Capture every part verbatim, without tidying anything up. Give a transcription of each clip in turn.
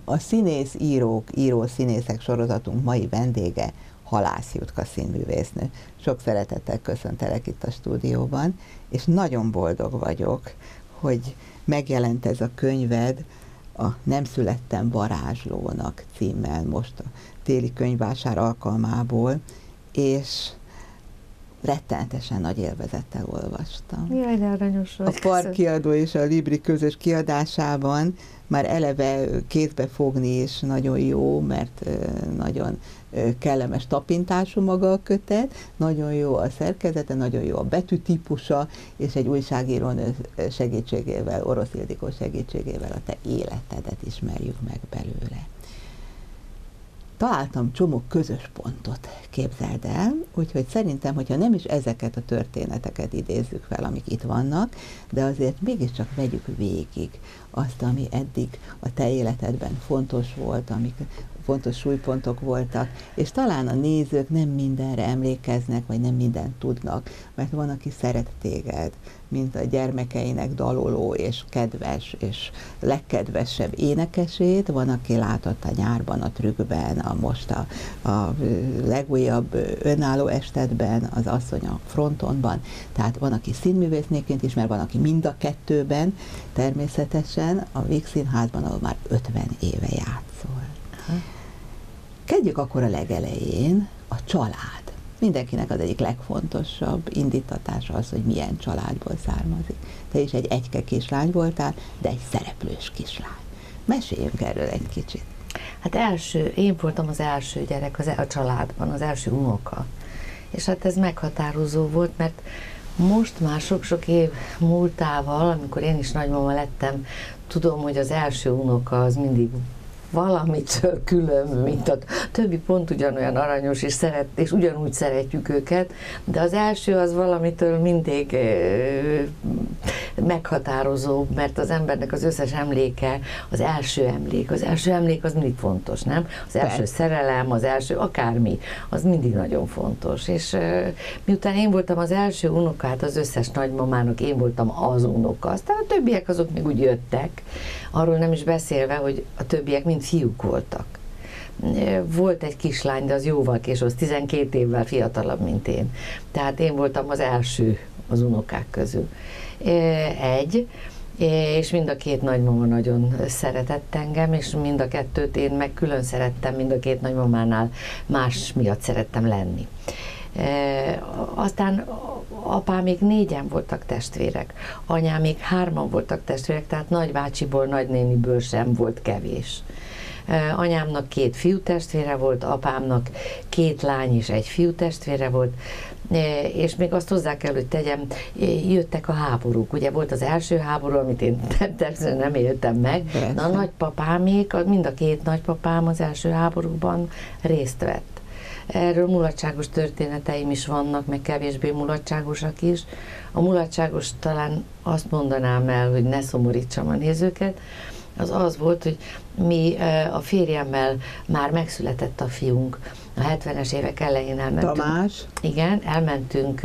A színész írók, író színészek sorozatunk mai vendége Halász Jutka színművésznő. Sok szeretettel köszöntelek itt a stúdióban, és nagyon boldog vagyok, hogy megjelent ez a könyved, a Nem születtem varázslónak címmel most a téli könyvvásár alkalmából, és rettenetesen nagy élvezettel olvastam. Jaj, de aranyos vagy. A Park kiadó és a Libri közös kiadásában már eleve kézbe fogni is nagyon jó, mert nagyon kellemes tapintású maga a kötet, nagyon jó a szerkezete, nagyon jó a betűtípusa, és egy újságírónő segítségével, Orosz Ildikó segítségével a te életedet ismerjük meg belőle. Találtam csomó közös pontot, képzeld el, úgyhogy szerintem, hogyha nem is ezeket a történeteket idézzük fel, amik itt vannak, de azért mégiscsak vegyük végig azt, ami eddig a te életedben fontos volt, amik fontos súlypontok voltak, és talán a nézők nem mindenre emlékeznek, vagy nem mindent tudnak, mert van, aki szeret téged, mint a gyermekeinek daloló és kedves, és legkedvesebb énekesét, van, aki látott a nyárban, a trükkben, a most a, a legújabb önálló estedben, az asszony a frontonban, tehát van, aki színművésznéként is, mert van, aki mind a kettőben, természetesen a Víg Színházban, ahol már ötven éve játszol. Kezdjük akkor a legelején, a család. Mindenkinek az egyik legfontosabb indítatása az, hogy milyen családból származik. Te is egy egyke kislány voltál, de egy szereplős kislány. Meséljünk erről egy kicsit. Hát első, én voltam az első gyerek az, a családban, az első unoka. És hát ez meghatározó volt, mert most már sok-sok év múltával, amikor én is nagymama lettem, tudom, hogy az első unoka az mindig valamitől külön, mint a többi, pont ugyanolyan aranyos, és, szeret, és ugyanúgy szeretjük őket, de az első az valamitől mindig meghatározóbb, mert az embernek az összes emléke, az első emlék, az első emlék az mindig fontos, nem? Az első Persze. szerelem, az első akármi, az mindig nagyon fontos, és miután én voltam az első unokát az összes nagymamának, én voltam az unoka, aztán a többiek azok még úgy jöttek, arról nem is beszélve, hogy a többiek mind fiúk voltak. Volt egy kislány, de az jóval később, az tizenkét évvel fiatalabb, mint én. Tehát én voltam az első az unokák közül. Egy, és mind a két nagymama nagyon szeretett engem, és mind a kettőt én meg külön szerettem, mind a két nagymamánál más miatt szerettem lenni. E, aztán apám még négyen voltak testvérek, anyám még hárman voltak testvérek, tehát nagybácsiból, nagynéniből sem volt kevés. E, anyámnak két fiú testvére volt, apámnak két lány és egy fiú testvére volt, e, és még azt hozzá kell, hogy tegyem, jöttek a háborúk. Ugye volt az első háború, amit én természetesen nem éltem meg, de a nagypapámék, mind a két nagypapám az első háborúban részt vett. Erről mulatságos történeteim is vannak, meg kevésbé mulatságosak is. A mulatságos talán azt mondanám el, hogy ne szomorítsam a nézőket, az az volt, hogy mi a férjemmel már megszületett a fiunk. A hetvenes évek elején elmentünk. Tamás? Igen, elmentünk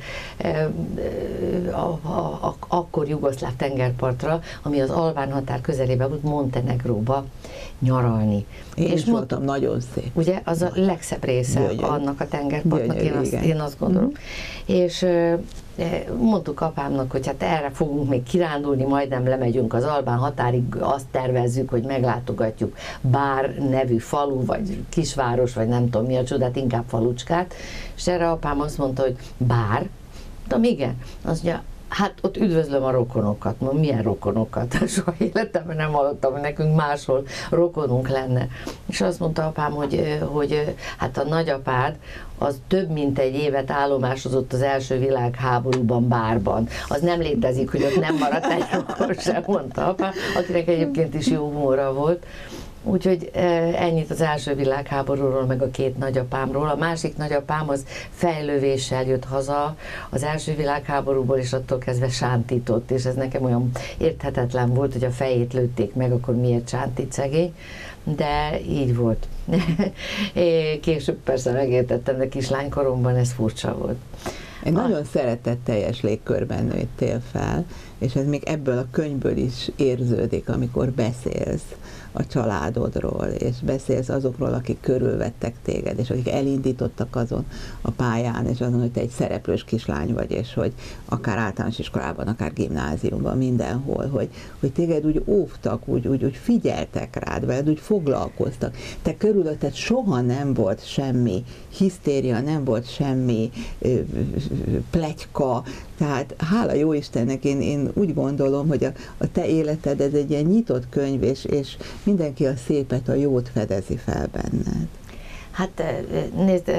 a, a, a, akkor jugoszláv tengerpartra, ami az albán határ közelében volt, Montenegróba nyaralni. Én és is voltam, nagyon szép. Ugye, az a legszebb része Gyögyörű. Annak a tengerpartnak, Gyögyörű, én, azt, én azt gondolom. Mm. És mondtuk apámnak, hogy hát erre fogunk még kirándulni, majdnem lemegyünk az albán határig, azt tervezzük, hogy meglátogatjuk Bár nevű falu, vagy kisváros, vagy nem tudom mi a csodát, inkább falucskát, és erre apám azt mondta, hogy Bár, de igen, azt mondja, hát ott üdvözlöm a rokonokat. Mondom, milyen rokonokat? Soha életemben nem hallottam, hogy nekünk máshol rokonunk lenne. És azt mondta apám, hogy, hogy hát a nagyapád az több mint egy évet állomásozott az első világháborúban Bárban. Az nem létezik, hogy ott nem maradt egy rokon sem, mondta apám, akinek egyébként is jó humora volt. Úgyhogy ennyit az első világháborúról, meg a két nagyapámról. A másik nagyapám az fejlővéssel jött haza az első világháborúból, és attól kezdve sántított, és ez nekem olyan érthetetlen volt, hogy a fejét lőtték meg, akkor miért sántít szegény, de így volt. Később persze megértettem, de kislánykoromban ez furcsa volt. Egy nagyon szeretetteljes légkörben nőttél fel, és ez még ebből a könyvből is érződik, amikor beszélsz a családodról, és beszélsz azokról, akik körülvettek téged, és akik elindítottak azon a pályán, és azon, hogy te egy szereplős kislány vagy, és hogy akár általános iskolában, akár gimnáziumban, mindenhol, hogy, hogy téged úgy óvtak, úgy, úgy, úgy figyeltek rád, veled úgy foglalkoztak. Te körülötted soha nem volt semmi hisztéria, nem volt semmi ö, pletyka, tehát hála jó Istennek, én, én úgy gondolom, hogy a, a te életed ez egy ilyen nyitott könyv, és, és mindenki a szépet, a jót fedezi fel benned. Hát nézd,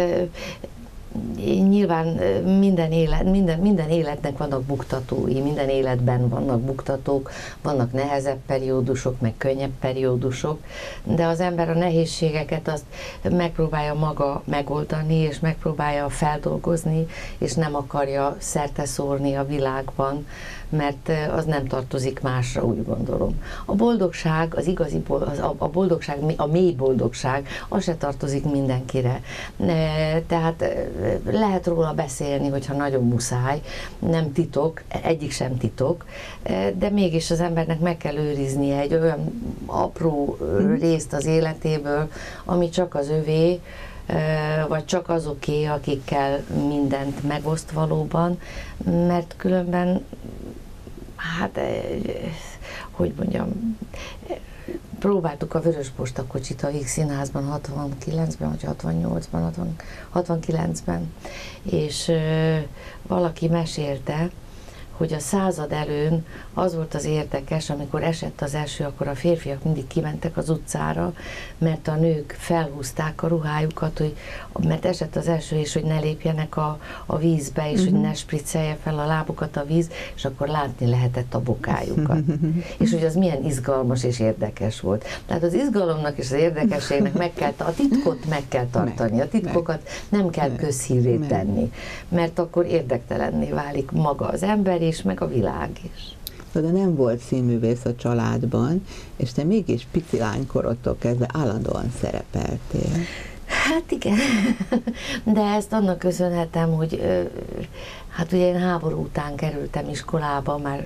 nyilván minden, élet, minden, minden életnek vannak buktatói, minden életben vannak buktatók, vannak nehezebb periódusok, meg könnyebb periódusok, de az ember a nehézségeket azt megpróbálja maga megoldani, és megpróbálja feldolgozni, és nem akarja szerteszórni a világban, mert az nem tartozik másra, úgy gondolom. A boldogság, az igazi a boldogság, a mély boldogság, az se tartozik mindenkire. Tehát lehet róla beszélni, hogyha nagyon muszáj, nem titok, egyik sem titok, de mégis az embernek meg kell őriznie egy olyan apró részt az életéből, ami csak az övé, vagy csak azoké, akikkel mindent megoszt valóban, mert különben hát, hogy mondjam, próbáltuk a Vörösposta kocsit a Víg Színházban hatvankilencben, vagy hatvannyolcban, hatvankilencben, és valaki mesélte, hogy a század előn az volt az érdekes, amikor esett az eső, akkor a férfiak mindig kimentek az utcára, mert a nők felhúzták a ruhájukat, hogy, mert esett az eső, és hogy ne lépjenek a, a vízbe, és uh-huh. hogy ne spriccelje fel a lábukat a víz, és akkor látni lehetett a bokájukat. És hogy az milyen izgalmas és érdekes volt. Tehát az izgalomnak és az érdekességnek meg kell, a titkot meg kell tartani, a titkokat nem kell közhírré tenni, mert akkor érdektelenné válik maga az ember is, meg a világ is. De nem volt színművész a családban, és te mégis pici lánykorodtól kezdve állandóan szerepeltél. Hát igen, de ezt annak köszönhetem, hogy hát ugye én háború után kerültem iskolába, már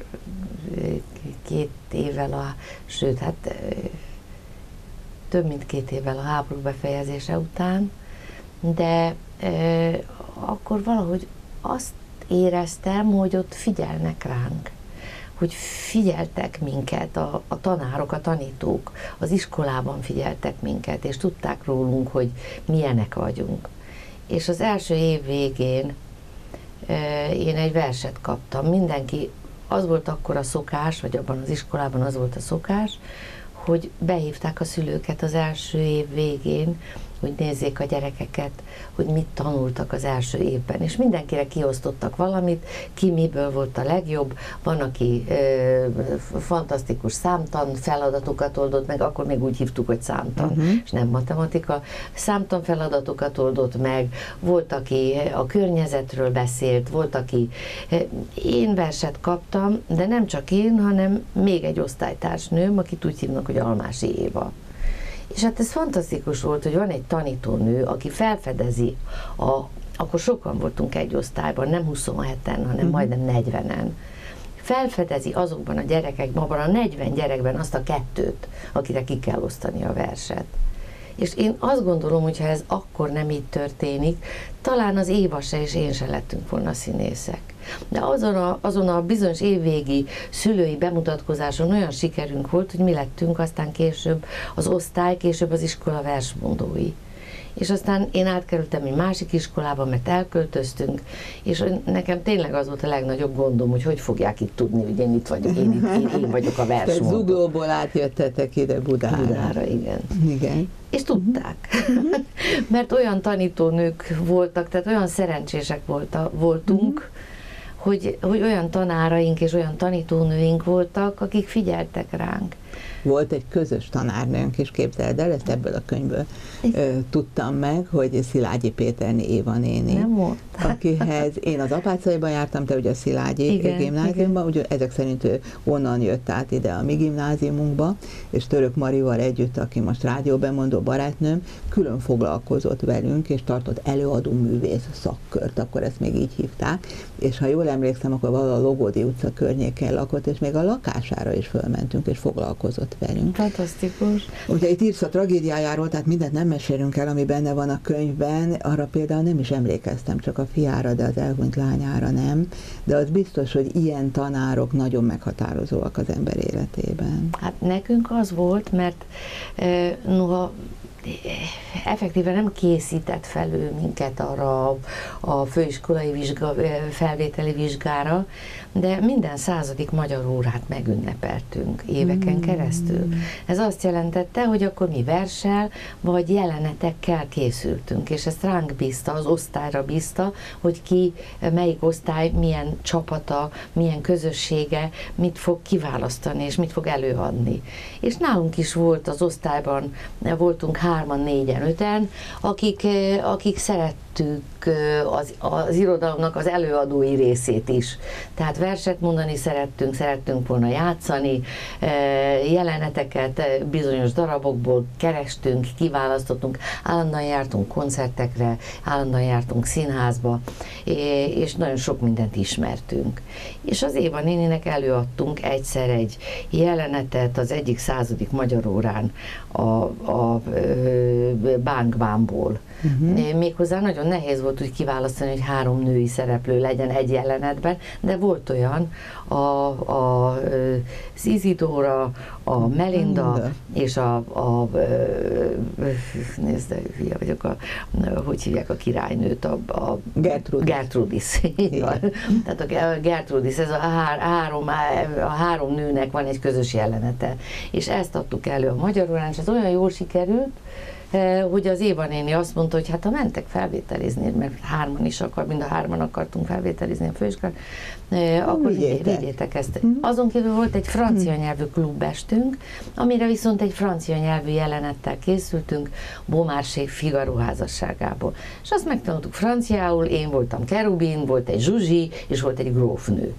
két évvel, a, sőt, hát több mint két évvel a háború befejezése után, de akkor valahogy azt éreztem, hogy ott figyelnek ránk, hogy figyeltek minket, a, a tanárok, a tanítók, az iskolában figyeltek minket, és tudták rólunk, hogy milyenek vagyunk. És az első év végén e, én egy verset kaptam. Mindenki, az volt akkor a szokás, vagy abban az iskolában az volt a szokás, hogy behívták a szülőket az első év végén, hogy nézzék a gyerekeket, hogy mit tanultak az első évben. És mindenkire kiosztottak valamit, ki miből volt a legjobb, van, aki ö, fantasztikus számtan feladatokat oldott meg, akkor még úgy hívtuk, hogy számtan, uh-huh. és nem matematika, számtan feladatokat oldott meg, volt, aki a környezetről beszélt, volt, aki... Én verset kaptam, de nem csak én, hanem még egy osztálytársnőm, akit úgy hívnak, hogy Almási Éva. És hát ez fantasztikus volt, hogy van egy tanítónő, aki felfedezi, a, akkor sokan voltunk egy osztályban, nem huszonheten, hanem uh-huh. majdnem negyvenen. Felfedezi azokban a gyerekekben, abban a negyven gyerekben azt a kettőt, akire ki kell osztani a verset. És én azt gondolom, hogy ha ez akkor nem így történik, talán az Éva se és én se lettünk volna színészek. De azon a, azon a bizonyos évvégi szülői bemutatkozáson olyan sikerünk volt, hogy mi lettünk aztán később az osztály, később az iskola versmondói. És aztán én átkerültem egy másik iskolába, mert elköltöztünk, és nekem tényleg az volt a legnagyobb gondom, hogy hogy fogják itt tudni, hogy én itt vagyok, én, itt, én, én vagyok a versmondó. Tehát Zuglóból átjöttetek ide Budára. Budára, igen. Igen. És tudták, mert olyan tanítónők voltak, tehát olyan szerencsések volta, voltunk, hogy, hogy olyan tanáraink és olyan tanítónőink voltak, akik figyeltek ránk. Volt egy közös tanárnőnk is, képzeld el, ezt ebből a könyvből ö, tudtam meg, hogy Szilágyi Péterné Éva néni, nem volt. akihez én az Apácaiban jártam, te ugye a Szilágyi igen, gimnáziumban, ugye ezek szerint ő onnan jött át ide a mi gimnáziumunkba, és Török Marival együtt, aki most rádióbemondó barátnőm, külön foglalkozott velünk, és tartott előadó művész szakkört, akkor ezt még így hívták, és ha jól emlékszem, akkor valahol a Logódi utca környéken lakott, és még a lakására is fölmentünk, és foglalkozott velünk. Fantasztikus. Ugye itt írsz a tragédiájáról, tehát mindent nem mesélünk el, ami benne van a könyvben, arra például nem is emlékeztem, csak a fiára, de az elhunyt lányára nem, de az biztos, hogy ilyen tanárok nagyon meghatározóak az ember életében. Hát nekünk az volt, mert e, noha effektíven nem készített fel ő minket arra a, a főiskolai vizsga, felvételi vizsgára, de minden századik magyar órát megünnepeltünk éveken mm. keresztül. Ez azt jelentette, hogy akkor mi verssel vagy jelenetekkel készültünk, és ezt ránk bízta, az osztályra bízta, hogy ki, melyik osztály, milyen csapata, milyen közössége, mit fog kiválasztani, és mit fog előadni. És nálunk is volt az osztályban, voltunk hárman, négyen, öten, akik, akik szerettük az, az irodalomnak az előadói részét is. Tehát verset mondani szerettünk, szerettünk volna játszani, jeleneteket bizonyos darabokból kerestünk, kiválasztottunk, állandóan jártunk koncertekre, állandóan jártunk színházba, és nagyon sok mindent ismertünk. És az Éva néninek előadtunk egyszer egy jelenetet az egyik századik magyar órán a, a Bánkbánból. Uh-huh. Méghozzá nagyon nehéz volt úgy kiválasztani, hogy három női szereplő legyen egy jelenetben, de volt olyan, a, a, az Izidóra, a Melinda uh-huh. és a, a nézd, hülye vagyok, a, hogy hívják a királynőt, a, a Gertrudis. Gertrudis. Tehát a Gertrudis, ez a, há, három, a három nőnek van egy közös jelenete. És ezt adtuk elő a magyar órán, és ez olyan jól sikerült, hogy az Éva néni azt mondta, hogy hát ha mentek felvételizni, mert hárman is akar, mind a hárman akartunk felvételizni a főiskolát, akkor vigyétek ezt. Hmm. Azon kívül volt egy francia nyelvű klubestünk, amire viszont egy francia nyelvű jelenettel készültünk, Beaumarchais Figaro házasságából. És azt megtanultuk franciául, én voltam Kerubin, volt egy Zsuzsi, és volt egy grófnő.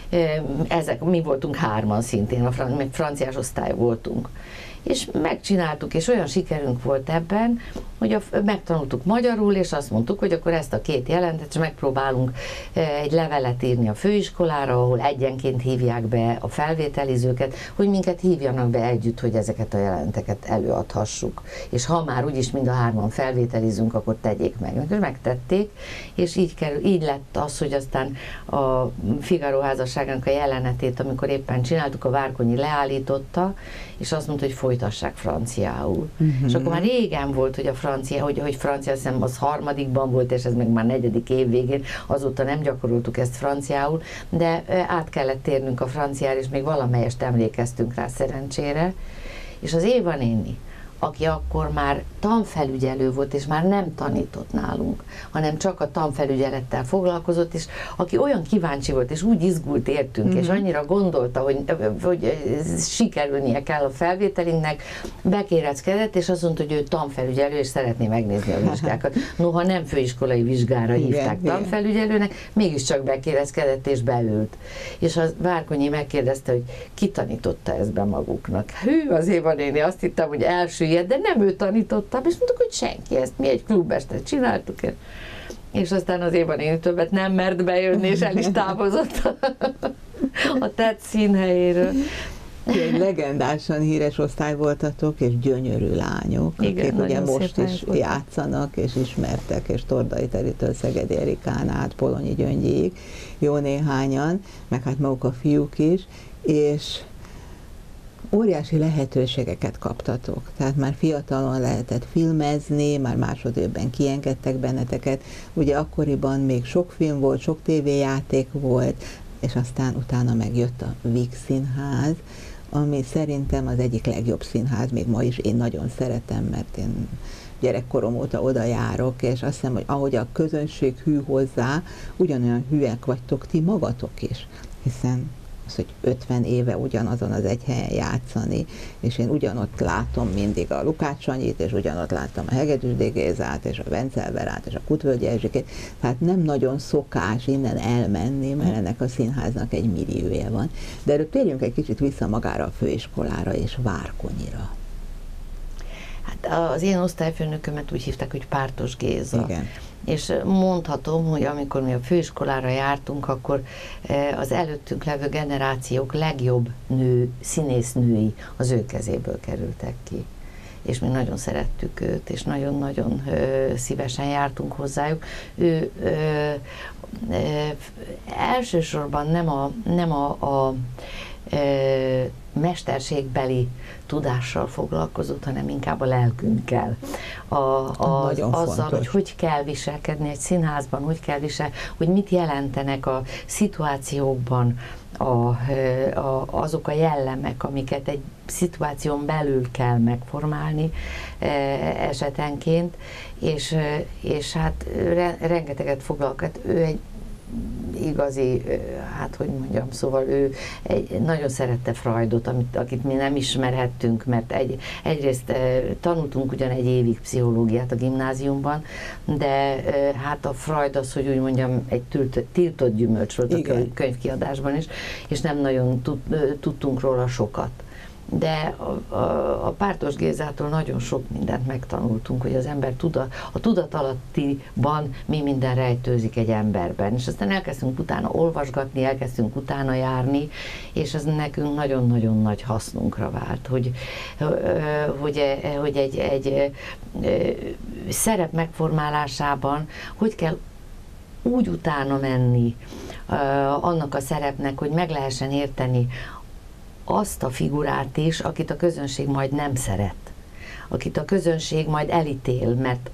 Ezek, mi voltunk hárman szintén, a fran- meg franciás osztály voltunk. És megcsináltuk, és olyan sikerünk volt ebben, hogy a, megtanultuk magyarul, és azt mondtuk, hogy akkor ezt a két jelentet, és megpróbálunk egy levelet írni a főiskolára, ahol egyenként hívják be a felvételizőket, hogy minket hívjanak be együtt, hogy ezeket a jelenteket előadhassuk. És ha már úgyis mind a hárman felvételizünk, akkor tegyék meg. És megtették, és így, kerül, így lett az, hogy aztán a Figaro házasságának a jelenetét, amikor éppen csináltuk, a Várkonyi leállította, és azt mondta, hogy folytassák franciául. Uh-huh. És akkor már régen volt, hogy a francia, hogy, hogy francia, azt hiszem az harmadikban volt, és ez meg már negyedik év végén, azóta nem gyakoroltuk ezt franciául, de át kellett térnünk a franciára, és még valamelyest emlékeztünk rá szerencsére. És az Éva néni, aki akkor már tanfelügyelő volt, és már nem tanított nálunk, hanem csak a tanfelügyelettel foglalkozott, és aki olyan kíváncsi volt, és úgy izgult értünk, mm-hmm. és annyira gondolta, hogy, hogy sikerülnie kell a felvételinknek, bekéreckedett, és azt mondta, hogy ő tanfelügyelő, és szeretné megnézni a vizsgákat. Noha nem főiskolai vizsgára hívták igen, tanfelügyelőnek, mégiscsak bekéreckedett, és beült. És a Várkonyi megkérdezte, hogy ki tanította ezt be maguknak. Hű, az Éva néni, azt hittem, hogy első ilyet, de nem ő tanítottam, és mondtuk, hogy senki, ezt mi egy klubestet csináltuk. És aztán az Éva néni többet nem mert bejönni, és el is távozott a tett színhelyéről. Egy legendásan híres osztály voltatok, és gyönyörű lányok, igen, akik ugye most is voltak. Játszanak, és ismertek, és Tordai Teritől Szegedi Erikán át Polonyi Gyöngyig, jó néhányan, meg hát maguk a fiúk is, és óriási lehetőségeket kaptatok. Tehát már fiatalon lehetett filmezni, már másodévben kiengedtek benneteket. Ugye akkoriban még sok film volt, sok tévéjáték volt, és aztán utána megjött a Víg Színház, ami szerintem az egyik legjobb színház, még ma is én nagyon szeretem, mert én gyerekkorom óta oda járok, és azt hiszem, hogy ahogy a közönség hű hozzá, ugyanolyan hűek vagytok ti magatok is, hiszen az, hogy ötven éve ugyanazon az egy helyen játszani, és én ugyanott látom mindig a Lukács Sanyit, és ugyanott láttam a Hegedűs Gézát, és a Vencel-Verát, és a Kutvölgyi Erzsikét, tehát nem nagyon szokás innen elmenni, mert ennek a színháznak egy milliója van. De erről térjünk egy kicsit vissza magára a főiskolára és Várkonyira. Hát az én osztályfőnökömet úgy hívták, hogy Pártos Géza. Igen. És mondhatom, hogy amikor mi a főiskolára jártunk, akkor az előttünk levő generációk legjobb nő, színésznői az ő kezéből kerültek ki. És mi nagyon szerettük őt, és nagyon-nagyon szívesen jártunk hozzájuk. Ő ö, ö, elsősorban nem a, nem a, a ö, mesterségbeli tudással foglalkozott, hanem inkább a lelkünkkel. A, a, azzal, fontos. Hogy hogy kell viselkedni egy színházban, hogy kell viselni, hogy mit jelentenek a szituációkban a, a, azok a jellemek, amiket egy szituáción belül kell megformálni esetenként, és, és hát rengeteget foglalkozott. Ő egy igazi, hát hogy mondjam, szóval ő egy, nagyon szerette Freudot, amit, akit mi nem ismerhettünk, mert egy, egyrészt tanultunk ugyan egy évig pszichológiát a gimnáziumban, de hát a Freud az, hogy úgy mondjam, egy tült, tiltott gyümölcs volt a könyv, könyvkiadásban is, és nem nagyon tud, tudtunk róla sokat. De a, a, a Pártos Gézától nagyon sok mindent megtanultunk, hogy az ember tuda, a tudatalattiban mi minden rejtőzik egy emberben. És aztán elkezdtünk utána olvasgatni, elkezdtünk utána járni, és ez nekünk nagyon-nagyon nagy hasznunkra vált, hogy, hogy, hogy egy, egy szerep megformálásában hogy kell úgy utána menni annak a szerepnek, hogy meg lehessen érteni azt a figurát is, akit a közönség majd nem szeret, akit a közönség majd elítél, mert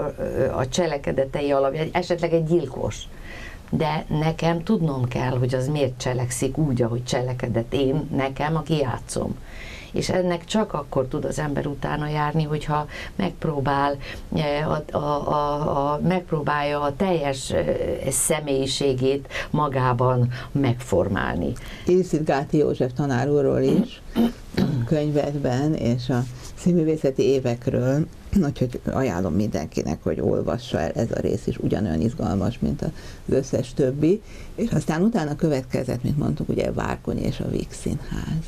a cselekedetei alapján, esetleg egy gyilkos. De nekem tudnom kell, hogy az miért cselekszik úgy, ahogy cselekedett én, nekem, aki játszom. És ennek csak akkor tud az ember utána járni, hogyha megpróbál, a, a, a, a, megpróbálja a teljes személyiségét magában megformálni. Irszit-Gáti József tanár úrról is könyvedben és a színművészeti évekről, úgyhogy ajánlom mindenkinek, hogy olvassa el, ez a rész is ugyanolyan izgalmas, mint az összes többi, és aztán utána következett, mint mondtuk, ugye Várkonyi és a Víg Színház.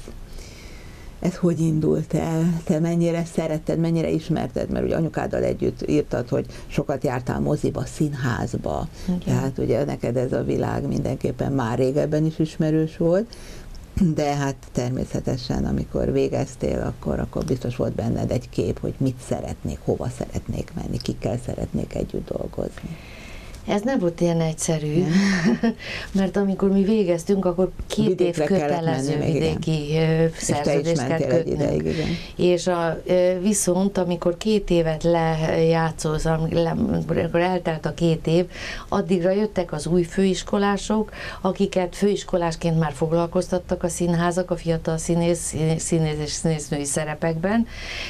Ez hogy indult el? Te mennyire szeretted, mennyire ismerted? Mert ugye anyukáddal együtt írtad, hogy sokat jártál moziba, színházba. Okay. Tehát ugye neked ez a világ mindenképpen már régebben is ismerős volt, de hát természetesen, amikor végeztél, akkor, akkor biztos volt benned egy kép, hogy mit szeretnék, hova szeretnék menni, kikkel szeretnék együtt dolgozni. Ez nem volt ilyen egyszerű, mert amikor mi végeztünk, akkor két Vidékre év kötelező menni, vidéki igen. szerződést kell kötnünk. És a, viszont, amikor két évet lejátszolsz, amikor eltelt a két év, addigra jöttek az új főiskolások, akiket főiskolásként már foglalkoztattak a színházak, a fiatal színész, színész és színésznői szerepekben,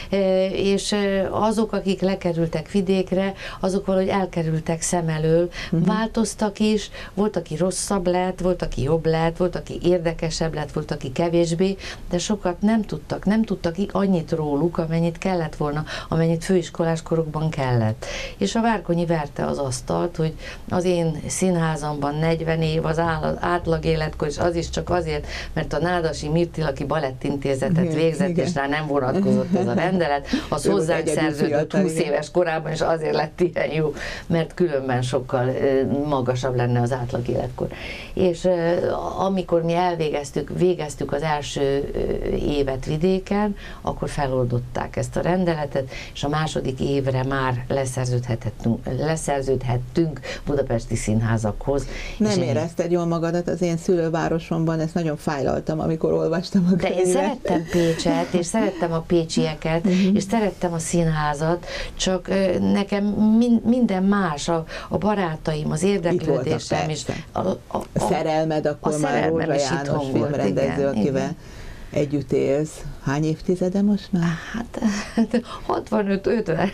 és azok, akik lekerültek vidékre, azok valahogy elkerültek szem elől. Uh-huh. Változtak is, volt, aki rosszabb lett, volt, aki jobb lett, volt, aki érdekesebb lett, volt, aki kevésbé, de sokat nem tudtak, nem tudtak annyit róluk, amennyit kellett volna, amennyit főiskolás korokban kellett. És a Várkonyi verte az asztalt, hogy az én színházamban negyven év az átlag életkor, és az is csak azért, mert a Nádasi Mirtilaki Balettintézetet igen, végzett, igen. és rá nem vonatkozott ez a rendelet, az hozzánk szerződött húsz éves korában, és azért lett ilyen jó, mert különben sokkal magasabb lenne az átlag életkor. És amikor mi elvégeztük, végeztük az első évet vidéken, akkor feloldották ezt a rendeletet, és a második évre már leszerződhettünk, leszerződhettünk budapesti színházakhoz. Nem érezted jól magadat az én szülővárosomban, ezt nagyon fájlaltam, amikor olvastam a könyvet. De én szerettem Pécset, és szerettem a pécsieket, uh-huh. és szerettem a színházat, csak nekem minden más, a, a barátaim, az érdeklődésem, és a, a, a, a szerelmed, akkor a már Rózsa János filmrendező, akivel igen. együtt élsz. Hány évtizede most már? Hát hatvanöt ötven.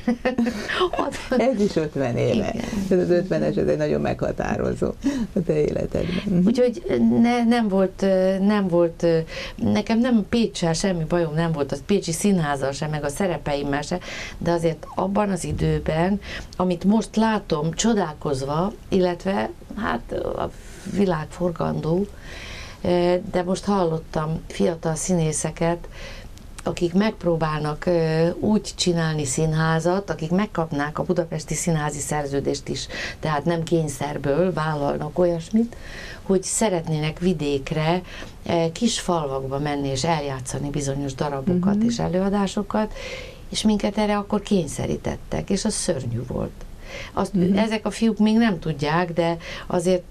Ez is ötven éve. Igen. Ez az ötvenes, ez egy nagyon meghatározó a te életedben. Úgyhogy ne, nem volt, nem volt, nekem nem Péccsel semmi bajom nem volt, az pécsi színházzal sem, meg a szerepeimmel sem, de azért abban az időben, amit most látom csodálkozva, illetve hát a világ forgandó, de most hallottam fiatal színészeket, akik megpróbálnak úgy csinálni színházat, akik megkapnák a budapesti színházi szerződést is, tehát nem kényszerből vállalnak olyasmit, hogy szeretnének vidékre, kis falvakba menni és eljátszani bizonyos darabokat uh-huh. és előadásokat, és minket erre akkor kényszerítettek, és az szörnyű volt. Azt, mm-hmm. Ezek a fiúk még nem tudják, de azért,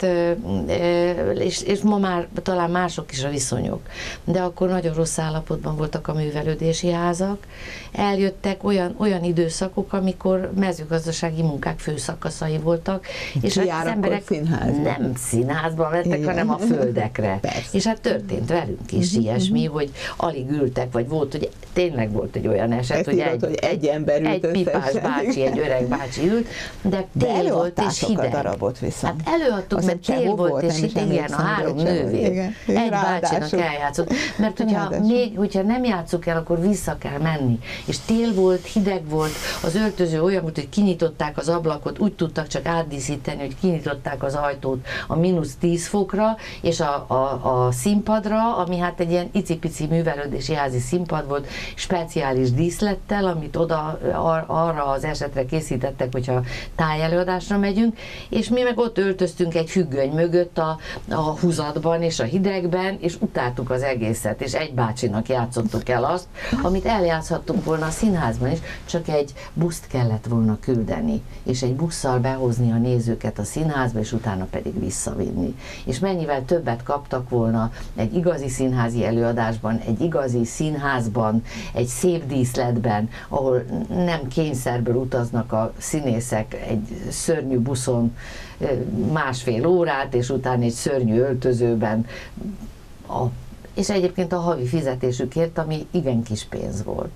és, és ma már talán mások is a viszonyok, de akkor nagyon rossz állapotban voltak a művelődési házak. Eljöttek olyan, olyan időszakok, amikor mezőgazdasági munkák főszakaszai voltak, és az emberek színházba. nem színházba mentek, igen. hanem a földekre. Persze. És hát történt velünk is mm-hmm. ilyesmi, hogy alig ültek, vagy volt, hogy tényleg volt egy olyan eset, hogy, írott, egy, hogy egy ember ült egy pipás bácsi, egy öreg bácsi ült, de tél de volt és hideg. A darabot viszont. Hát előadtuk, mert tél volt, volt és hideg, igen, a három nővér. Igen. Egy bácsinak eljátszott. Mert hogyha, még, hogyha nem játsszuk el, akkor vissza kell menni. És tél volt, hideg volt, az öltöző olyan volt, hogy kinyitották az ablakot, úgy tudtak csak átdíszíteni, hogy kinyitották az ajtót a mínusz tíz fokra, és a, a, a színpadra, ami hát egy ilyen icipici művelődési házi színpad volt, speciális díszlettel, amit oda ar, arra az esetre készítettek, hogyha tájelőadásra megyünk, és mi meg ott öltöztünk egy függöny mögött a, a húzatban és a hidegben, és utáltuk az egészet, és egy bácsinak játszottuk el azt, amit eljátszhattunk volna a színházban is, csak egy buszt kellett volna küldeni, és egy busszal behozni a nézőket a színházba, és utána pedig visszavinni. És mennyivel többet kaptak volna egy igazi színházi előadásban, egy igazi színházban, egy szép díszletben, ahol nem kényszerből utaznak a színészek egy szörnyű buszon másfél órát, és utána egy szörnyű öltözőben, a, és egyébként a havi fizetésükért, ami igen kis pénz volt.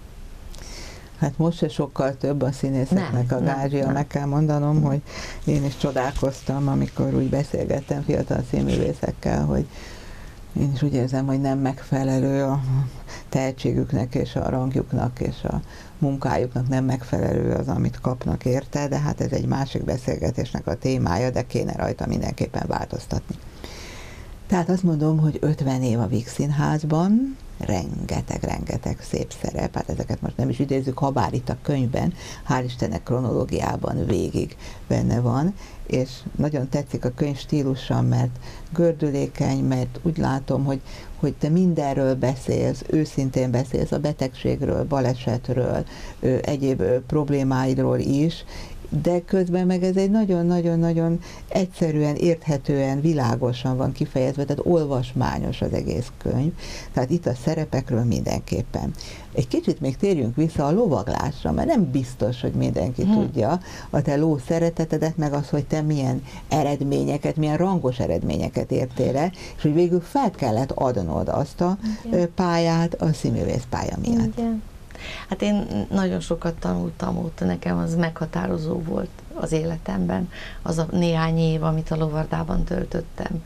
Hát most se sokkal több a színészeknek nem, a gázsia, meg kell mondanom, hogy én is csodálkoztam, amikor úgy beszélgettem fiatal színművészekkel, hogy én is úgy érzem, hogy nem megfelelő a tehetségüknek és a rangjuknak és a munkájuknak nem megfelelő az, amit kapnak érte, de hát ez egy másik beszélgetésnek a témája, de kéne rajta mindenképpen változtatni. Tehát azt mondom, hogy ötven év a Víg Színházban, rengeteg-rengeteg szép szerep, hát ezeket most nem is idézzük, ha bár itt a könyvben, hál' Istennek kronológiában végig benne van, és nagyon tetszik a könyv stílusa, mert gördülékeny, mert úgy látom, hogy, hogy te mindenről beszélsz, őszintén beszélsz a betegségről, balesetről, egyéb problémáidról is, de közben meg ez egy nagyon-nagyon-nagyon egyszerűen, érthetően, világosan van kifejezve, tehát olvasmányos az egész könyv. Tehát itt a szerepekről mindenképpen. Egy kicsit még térjünk vissza a lovaglásra, mert nem biztos, hogy mindenki hmm. tudja a te ló szeretetedet, meg az, hogy te milyen eredményeket, milyen rangos eredményeket értél el, és hogy végül fel kellett adnod azt a igen. pályát a színművész pálya miatt. Igen. Hát én nagyon sokat tanultam ott, nekem az meghatározó volt az életemben, az a néhány év, amit a lovardában töltöttem.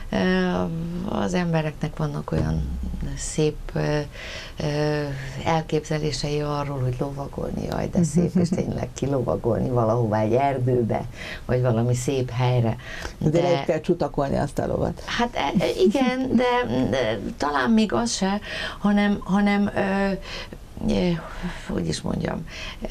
Az embereknek vannak olyan szép elképzelései arról, hogy lovagolni, jaj, de szép, és tényleg kilovagolni valahová egy erdőbe, vagy valami szép helyre. De, de le kell csutakolni azt a lovat. Hát igen, de, de talán még az se, hanem, hanem hogy is mondjam,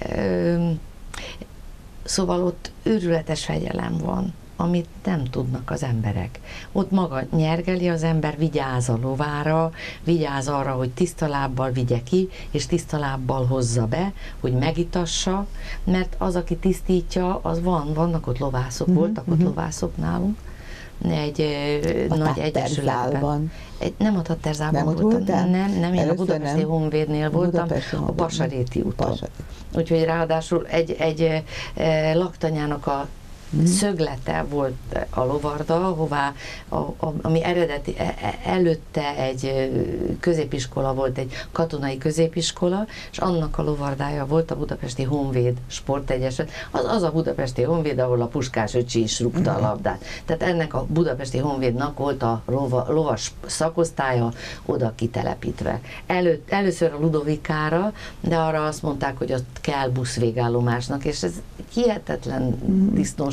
szóval ott őrületes fegyelem van, amit nem tudnak az emberek. Ott maga nyergeli az ember, vigyáz a lovára, vigyáz arra, hogy tiszta lábbal vigye ki, és tiszta lábbal hozza be, hogy megitassa, mert az, aki tisztítja, az van, vannak ott lovászok, mm-hmm. voltak ott lovászok nálunk, egy a nagy egyesületben. Egy, nem a Tatterzálban voltam, nem, nem, én Először a Budapesti nem. Honvédnél voltam, a Pasaréti úton. Pasaréti. Úgyhogy ráadásul egy, egy e, laktanyának a Mm. szöglete volt a lovarda, hová, a, a, ami eredeti, előtte egy középiskola volt, egy katonai középiskola, és annak a lovardája volt a Budapesti Honvéd Sportegyesület. Az, az a Budapesti Honvéd, ahol a Puskás öcsi is rúgta mm. a labdát. Tehát ennek a Budapesti Honvédnak volt a lova, lovas szakosztálya oda kitelepítve. Elő, először a Ludovikára, de arra azt mondták, hogy ott kell buszvégállomásnak, és ez hihetetlen mm. disznós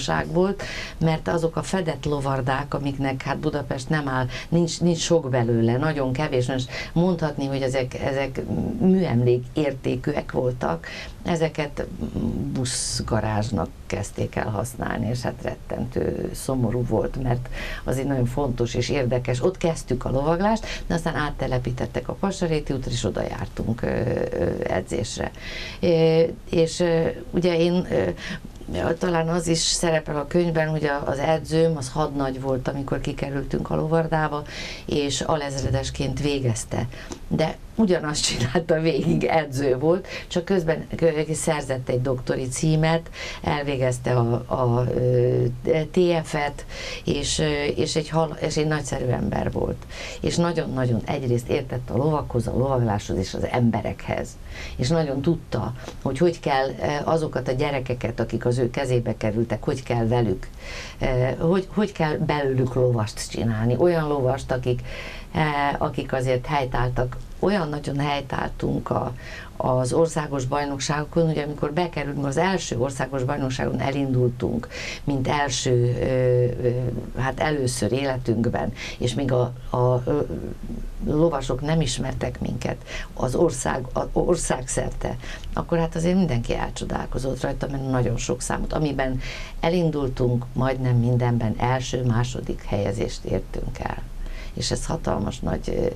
apróság volt, mert azok a fedett lovardák, amiknek hát Budapest nem áll, nincs, nincs sok belőle, nagyon kevés, most mondhatni, hogy ezek, ezek műemlék értékűek voltak, ezeket buszgarázsnak kezdték el használni, és hát rettentő szomorú volt, mert az egy nagyon fontos és érdekes. Ott kezdtük a lovaglást, de aztán áttelepítettek a Passaréti útra, és oda jártunk ö, ö, edzésre. É, és ö, ugye én ö, talán az is szerepel a könyvben, hogy az edzőm az hadnagy volt, amikor kikerültünk a lovardába, és alezredesként végezte. De ugyanazt csinálta végig, edző volt, csak közben szerzett egy doktori címet, elvégezte a, a té ef-et, és, és, egy hal, és egy nagyszerű ember volt. És nagyon-nagyon egyrészt értett a lovakhoz, a lovagláshoz és az emberekhez. És nagyon tudta, hogy hogy kell azokat a gyerekeket, akik az ő kezébe kerültek, hogy kell velük, hogy, hogy kell belőlük lovast csinálni. Olyan lovast, akik, akik azért helytáltak, olyan nagyon helytáltunk a, az országos bajnokságokon, hogy amikor bekerültünk, az első országos bajnokságon elindultunk, mint első, hát először életünkben, és még a, a lovasok nem ismertek minket az ország, az országszerte, akkor hát azért mindenki elcsodálkozott rajta, mert nagyon sok számot, amiben elindultunk, majdnem mindenben első, második helyezést értünk el. És ez hatalmas nagy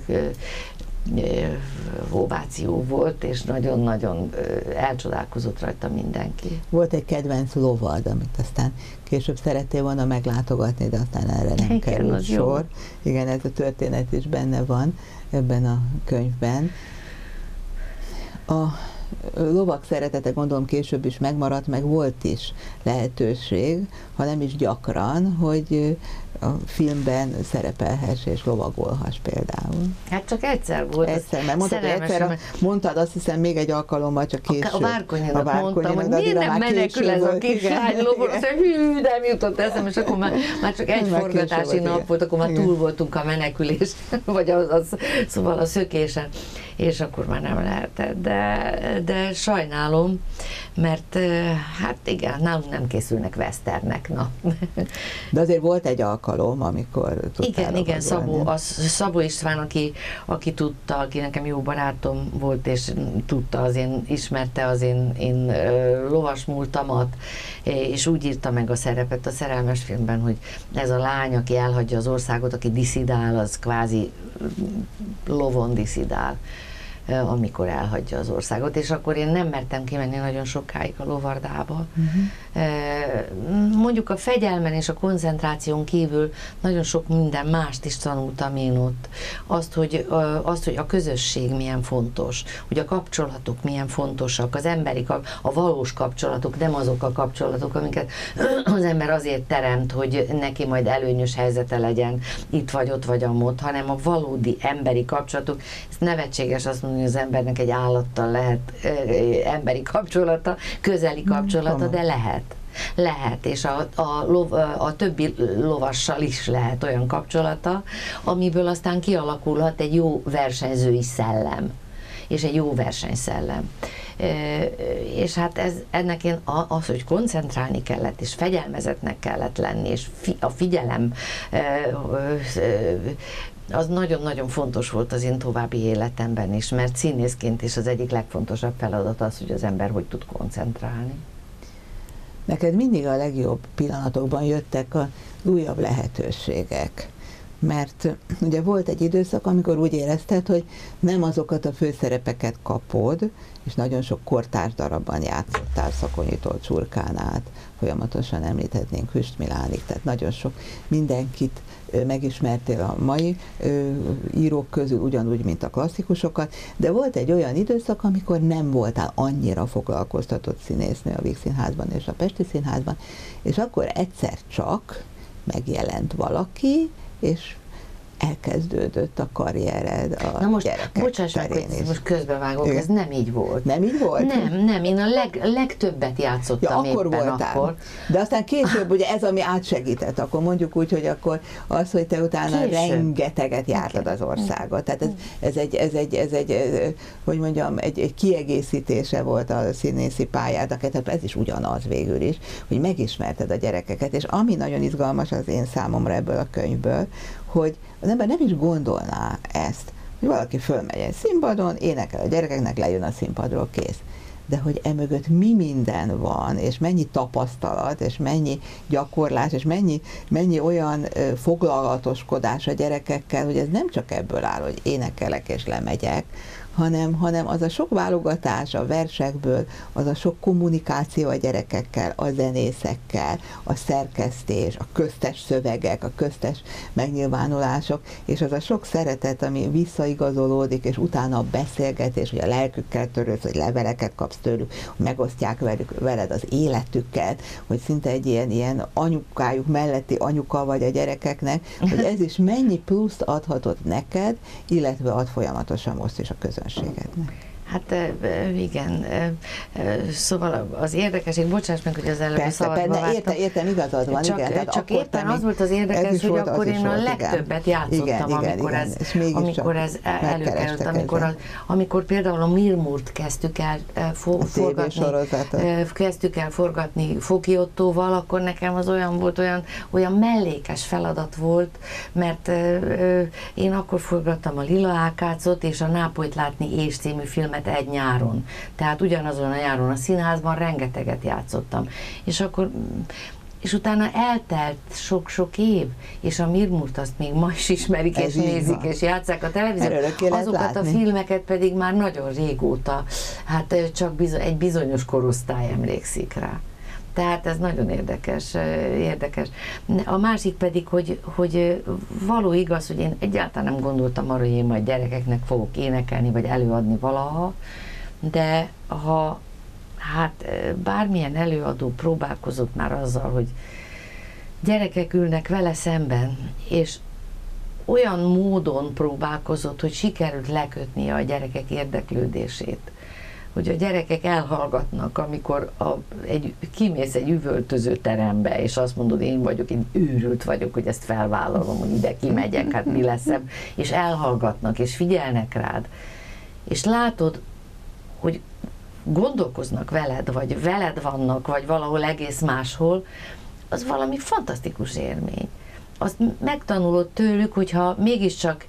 ováció volt, és nagyon-nagyon elcsodálkozott rajta mindenki. Volt egy kedvenc lovad, amit aztán később szerettél volna meglátogatni, de aztán erre nem igen, került sor. Jó. Igen, ez a történet is benne van ebben a könyvben. A lovak szeretete, gondolom, később is megmaradt, meg volt is lehetőség, ha nem is gyakran, hogy a filmben szerepelhess és lovagolhass például. Hát csak egyszer volt. Egyszer, mert mondtad, hogy egyszer, mondtad, azt hiszem még egy alkalommal, csak később. A Várkonyinak mondtam, hogy miért nem menekül ez a kislány lovon, azt hű, nem jutott eszem, és akkor már, már csak egy már forgatási volt, nap igen. volt, akkor már igen. túl voltunk a menekülés, vagy az, az, szóval a szökésen, és akkor már nem lehetett, de, de sajnálom, mert hát igen, nálunk nem készülnek westernek, na. De azért volt egy alkalom, amikor tudtál igen, igen, Szabó, az, Szabó István, aki, aki tudta, aki nekem jó barátom volt, és tudta, az én, ismerte az én, én lovas múltamat, és úgy írta meg a szerepet a Szerelmes filmben, hogy ez a lány, aki elhagyja az országot, aki diszidál, az kvázi lovon diszidál, amikor elhagyja az országot, és akkor én nem mertem kimenni nagyon sokáig a lovardába. Uh-huh. Mondjuk a fegyelmen és a koncentráción kívül nagyon sok minden mást is tanultam én ott. Azt, hogy, azt, hogy a közösség milyen fontos, hogy a kapcsolatok milyen fontosak, az emberi, a valós kapcsolatok, nem azok a kapcsolatok, amiket az ember azért teremt, hogy neki majd előnyös helyzete legyen, itt vagy ott vagy amott, hanem a valódi emberi kapcsolatok. Ez nevetséges azt mondani, hogy az embernek egy állattal lehet ö, emberi kapcsolata, közeli kapcsolata, de lehet. Lehet, és a, a, lov, a többi lovassal is lehet olyan kapcsolata, amiből aztán kialakulhat egy jó versenyzői szellem, és egy jó versenyszellem. E, és hát ez, ennek én az, hogy koncentrálni kellett, és fegyelmezetnek kellett lenni, és fi, a figyelem e, e, az nagyon-nagyon fontos volt az én további életemben is, mert színészként is az egyik legfontosabb feladat az, hogy az ember hogy tud koncentrálni. Neked mindig a legjobb pillanatokban jöttek az újabb lehetőségek, mert ugye volt egy időszak, amikor úgy érezted, hogy nem azokat a főszerepeket kapod, és nagyon sok kortárs darabban játszottál, Szakonyitól Csurkán át, folyamatosan említhetnénk Hüst Milánig, tehát nagyon sok mindenkit megismertél a mai ö, írók közül, ugyanúgy, mint a klasszikusokat, de volt egy olyan időszak, amikor nem voltál annyira foglalkoztatott színésznő a Víg Színházban és a Pesti Színházban, és akkor egyszer csak megjelent valaki, és elkezdődött a karriered a Na most, gyerekek bocsáss meg, hogy terén is. most közbevágok, ez nem így volt. Nem így volt? Nem, nem, én a leg, legtöbbet játszottam ja, akkor éppen voltál. akkor. De aztán később, ugye ez, ami átsegített, akkor mondjuk úgy, hogy akkor az, hogy te utána Később. rengeteget jártad az országot. Tehát ez, ez, egy, ez, egy, ez egy, hogy mondjam, egy, egy kiegészítése volt a színészi pályának, tehát ez is ugyanaz végül is, hogy megismerted a gyerekeket, és ami nagyon izgalmas az én számomra ebből a könyvből, hogy az ember nem is gondolná ezt, hogy valaki fölmegy egy színpadon, énekel a gyerekeknek, lejön a színpadról, kész. De hogy emögött mi minden van, és mennyi tapasztalat, és mennyi gyakorlás, és mennyi, mennyi olyan ö, foglalatoskodás a gyerekekkel, hogy ez nem csak ebből áll, hogy énekelek és lemegyek, hanem, hanem az a sok válogatás a versekből, az a sok kommunikáció a gyerekekkel, a zenészekkel, a szerkesztés, a köztes szövegek, a köztes megnyilvánulások, és az a sok szeretet, ami visszaigazolódik, és utána a beszélgetés, hogy a lelkükkel törődsz, hogy leveleket kapsz tőlük, hogy megosztják velük, veled az életüket, hogy szinte egy ilyen, ilyen anyukájuk melletti anyuka vagy a gyerekeknek, hogy ez is mennyi pluszt adhatott neked, illetve ad folyamatosan most is a közönségednek. Hát igen, szóval az érdekesség, bocsáss meg, hogy az előbb Persze, szabadba persze, értem, értem, igazad van, csak, igen. Tehát csak éppen az volt az érdekes, hogy akkor én a legtöbbet játszottam, igen, amikor, igen, ez, amikor ez előkerült, amikor, a, amikor például a Milmurt kezdtük el for, forgatni, kezdtük el forgatni Foki Ottóval, akkor nekem az olyan volt, olyan, olyan mellékes feladat volt, mert én akkor forgattam a Lila Ákácot és a Nápolyt látni és című filmet egy nyáron. Tehát ugyanazon a nyáron a színházban rengeteget játszottam. És akkor, és utána eltelt sok-sok év, és a Milmurt azt még ma is ismerik, ez és nézik, van. És játsszák a televíziót. Azokat a filmeket pedig már nagyon régóta, hát csak bizony, egy bizonyos korosztály emlékszik rá. Tehát ez nagyon érdekes, érdekes. A másik pedig, hogy, hogy való igaz, hogy én egyáltalán nem gondoltam arra, hogy én majd gyerekeknek fogok énekelni, vagy előadni valaha, de ha hát bármilyen előadó próbálkozott már azzal, hogy gyerekek ülnek vele szemben, és olyan módon próbálkozott, hogy sikerült lekötnie a gyerekek érdeklődését, hogy a gyerekek elhallgatnak, amikor a, egy, kimész egy üvöltöző terembe, és azt mondod, én vagyok, én őrült vagyok, hogy ezt felvállalom, hogy ide kimegyek, hát mi lesz ebb, és elhallgatnak, és figyelnek rád. És látod, hogy gondolkoznak veled, vagy veled vannak, vagy valahol egész máshol, az valami fantasztikus élmény. Azt megtanulod tőlük, hogyha mégiscsak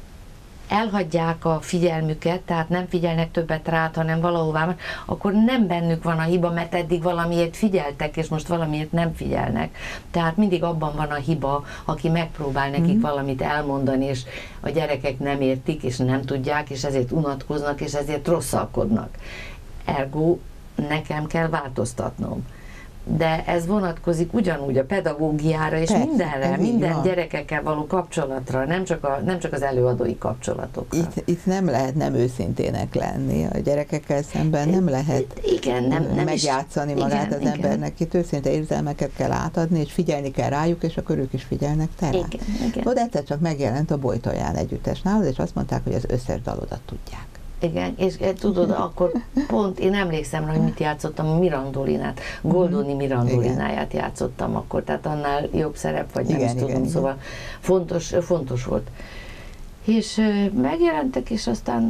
elhagyják a figyelmüket, tehát nem figyelnek többet rád, hanem valahová, akkor nem bennük van a hiba, mert eddig valamiért figyeltek, és most valamiért nem figyelnek. Tehát mindig abban van a hiba, aki megpróbál nekik mm. valamit elmondani, és a gyerekek nem értik, és nem tudják, és ezért unatkoznak, és ezért rosszalkodnak. Ergo nekem kell változtatnom. De ez vonatkozik ugyanúgy a pedagógiára, és Persze, mindenre, minden van. Gyerekekkel való kapcsolatra, nem csak, a, nem csak az előadói kapcsolatokra. Itt, itt nem lehet nem őszintének lenni, a gyerekekkel szemben nem lehet igen, nem, nem megjátszani is, magát igen, az embernek, igen. Itt őszinte érzelmeket kell átadni, és figyelni kell rájuk, és akkor ők is figyelnek te rá. Igen, igen. Ott egyszer csak megjelent a Bolytolján együttes nálad, és azt mondták, hogy az összes dalodat tudják. Igen, és tudod, akkor pont én emlékszem rá, hogy mit játszottam, a Mirandolinát, Goldoni Mirandolináját játszottam akkor, tehát annál jobb szerep, vagy nem igen, is tudom, igen, szóval igen. Fontos, fontos volt. És megjelentek, és aztán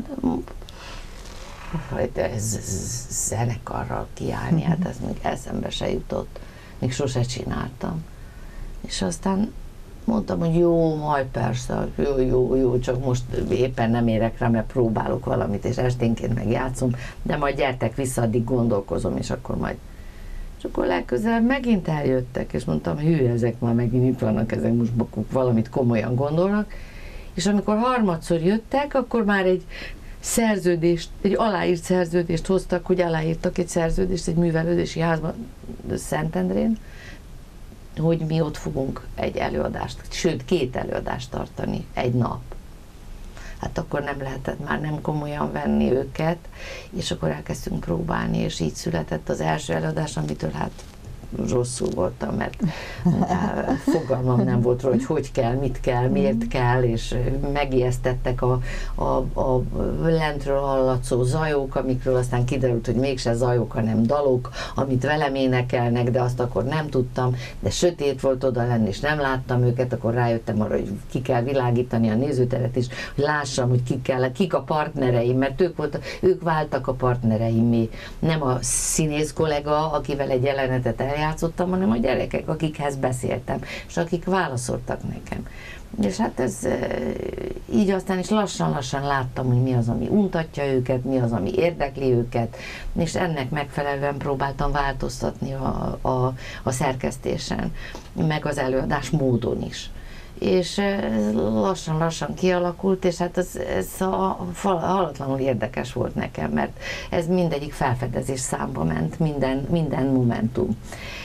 ez zenekarral kiállni, hát ez még eszembe se jutott, még sose csináltam. És aztán mondtam, hogy jó, majd persze, jó, jó, jó, csak most éppen nem érek rá, mert próbálok valamit, és esténként megjátszom, de majd gyertek vissza, addig gondolkozom, és akkor majd... És akkor legközelebb megint eljöttek, és mondtam, hű, ezek már megint itt vannak, ezek most valamit komolyan gondolnak, és amikor harmadszor jöttek, akkor már egy szerződést, egy aláírt szerződést hoztak, hogy aláírtak egy szerződést egy művelődési házban Szentendrén, hogy mi ott fogunk egy előadást, sőt két előadást tartani egy nap. Hát akkor nem lehetett már nem komolyan venni őket, és akkor elkezdtünk próbálni, és így született az első előadás, amitől hát rosszul voltam, mert fogalmam nem volt róla, hogy hogy kell, mit kell, miért kell, és megijesztettek a, a, a lentről hallatszó zajok, amikről aztán kiderült, hogy mégse zajok, hanem dalok, amit velem énekelnek, de azt akkor nem tudtam, de sötét volt oda lenni, és nem láttam őket, akkor rájöttem arra, hogy ki kell világítani a nézőteret is, hogy lássam, hogy kik, kell, kik a partnereim, mert ők, voltak, ők váltak a partnereimé. Nem a színész kollega, akivel egy jelenetet eljátszottam, hanem a gyerekek, akikhez beszéltem, és akik válaszoltak nekem. És hát ez így aztán is lassan-lassan láttam, hogy mi az, ami untatja őket, mi az, ami érdekli őket, és ennek megfelelően próbáltam változtatni a, a, a szerkesztésen, meg az előadás módon is. És lassan-lassan kialakult, és hát ez, ez a, halatlanul érdekes volt nekem, mert ez mindegyik felfedezés számba ment, minden, minden momentum,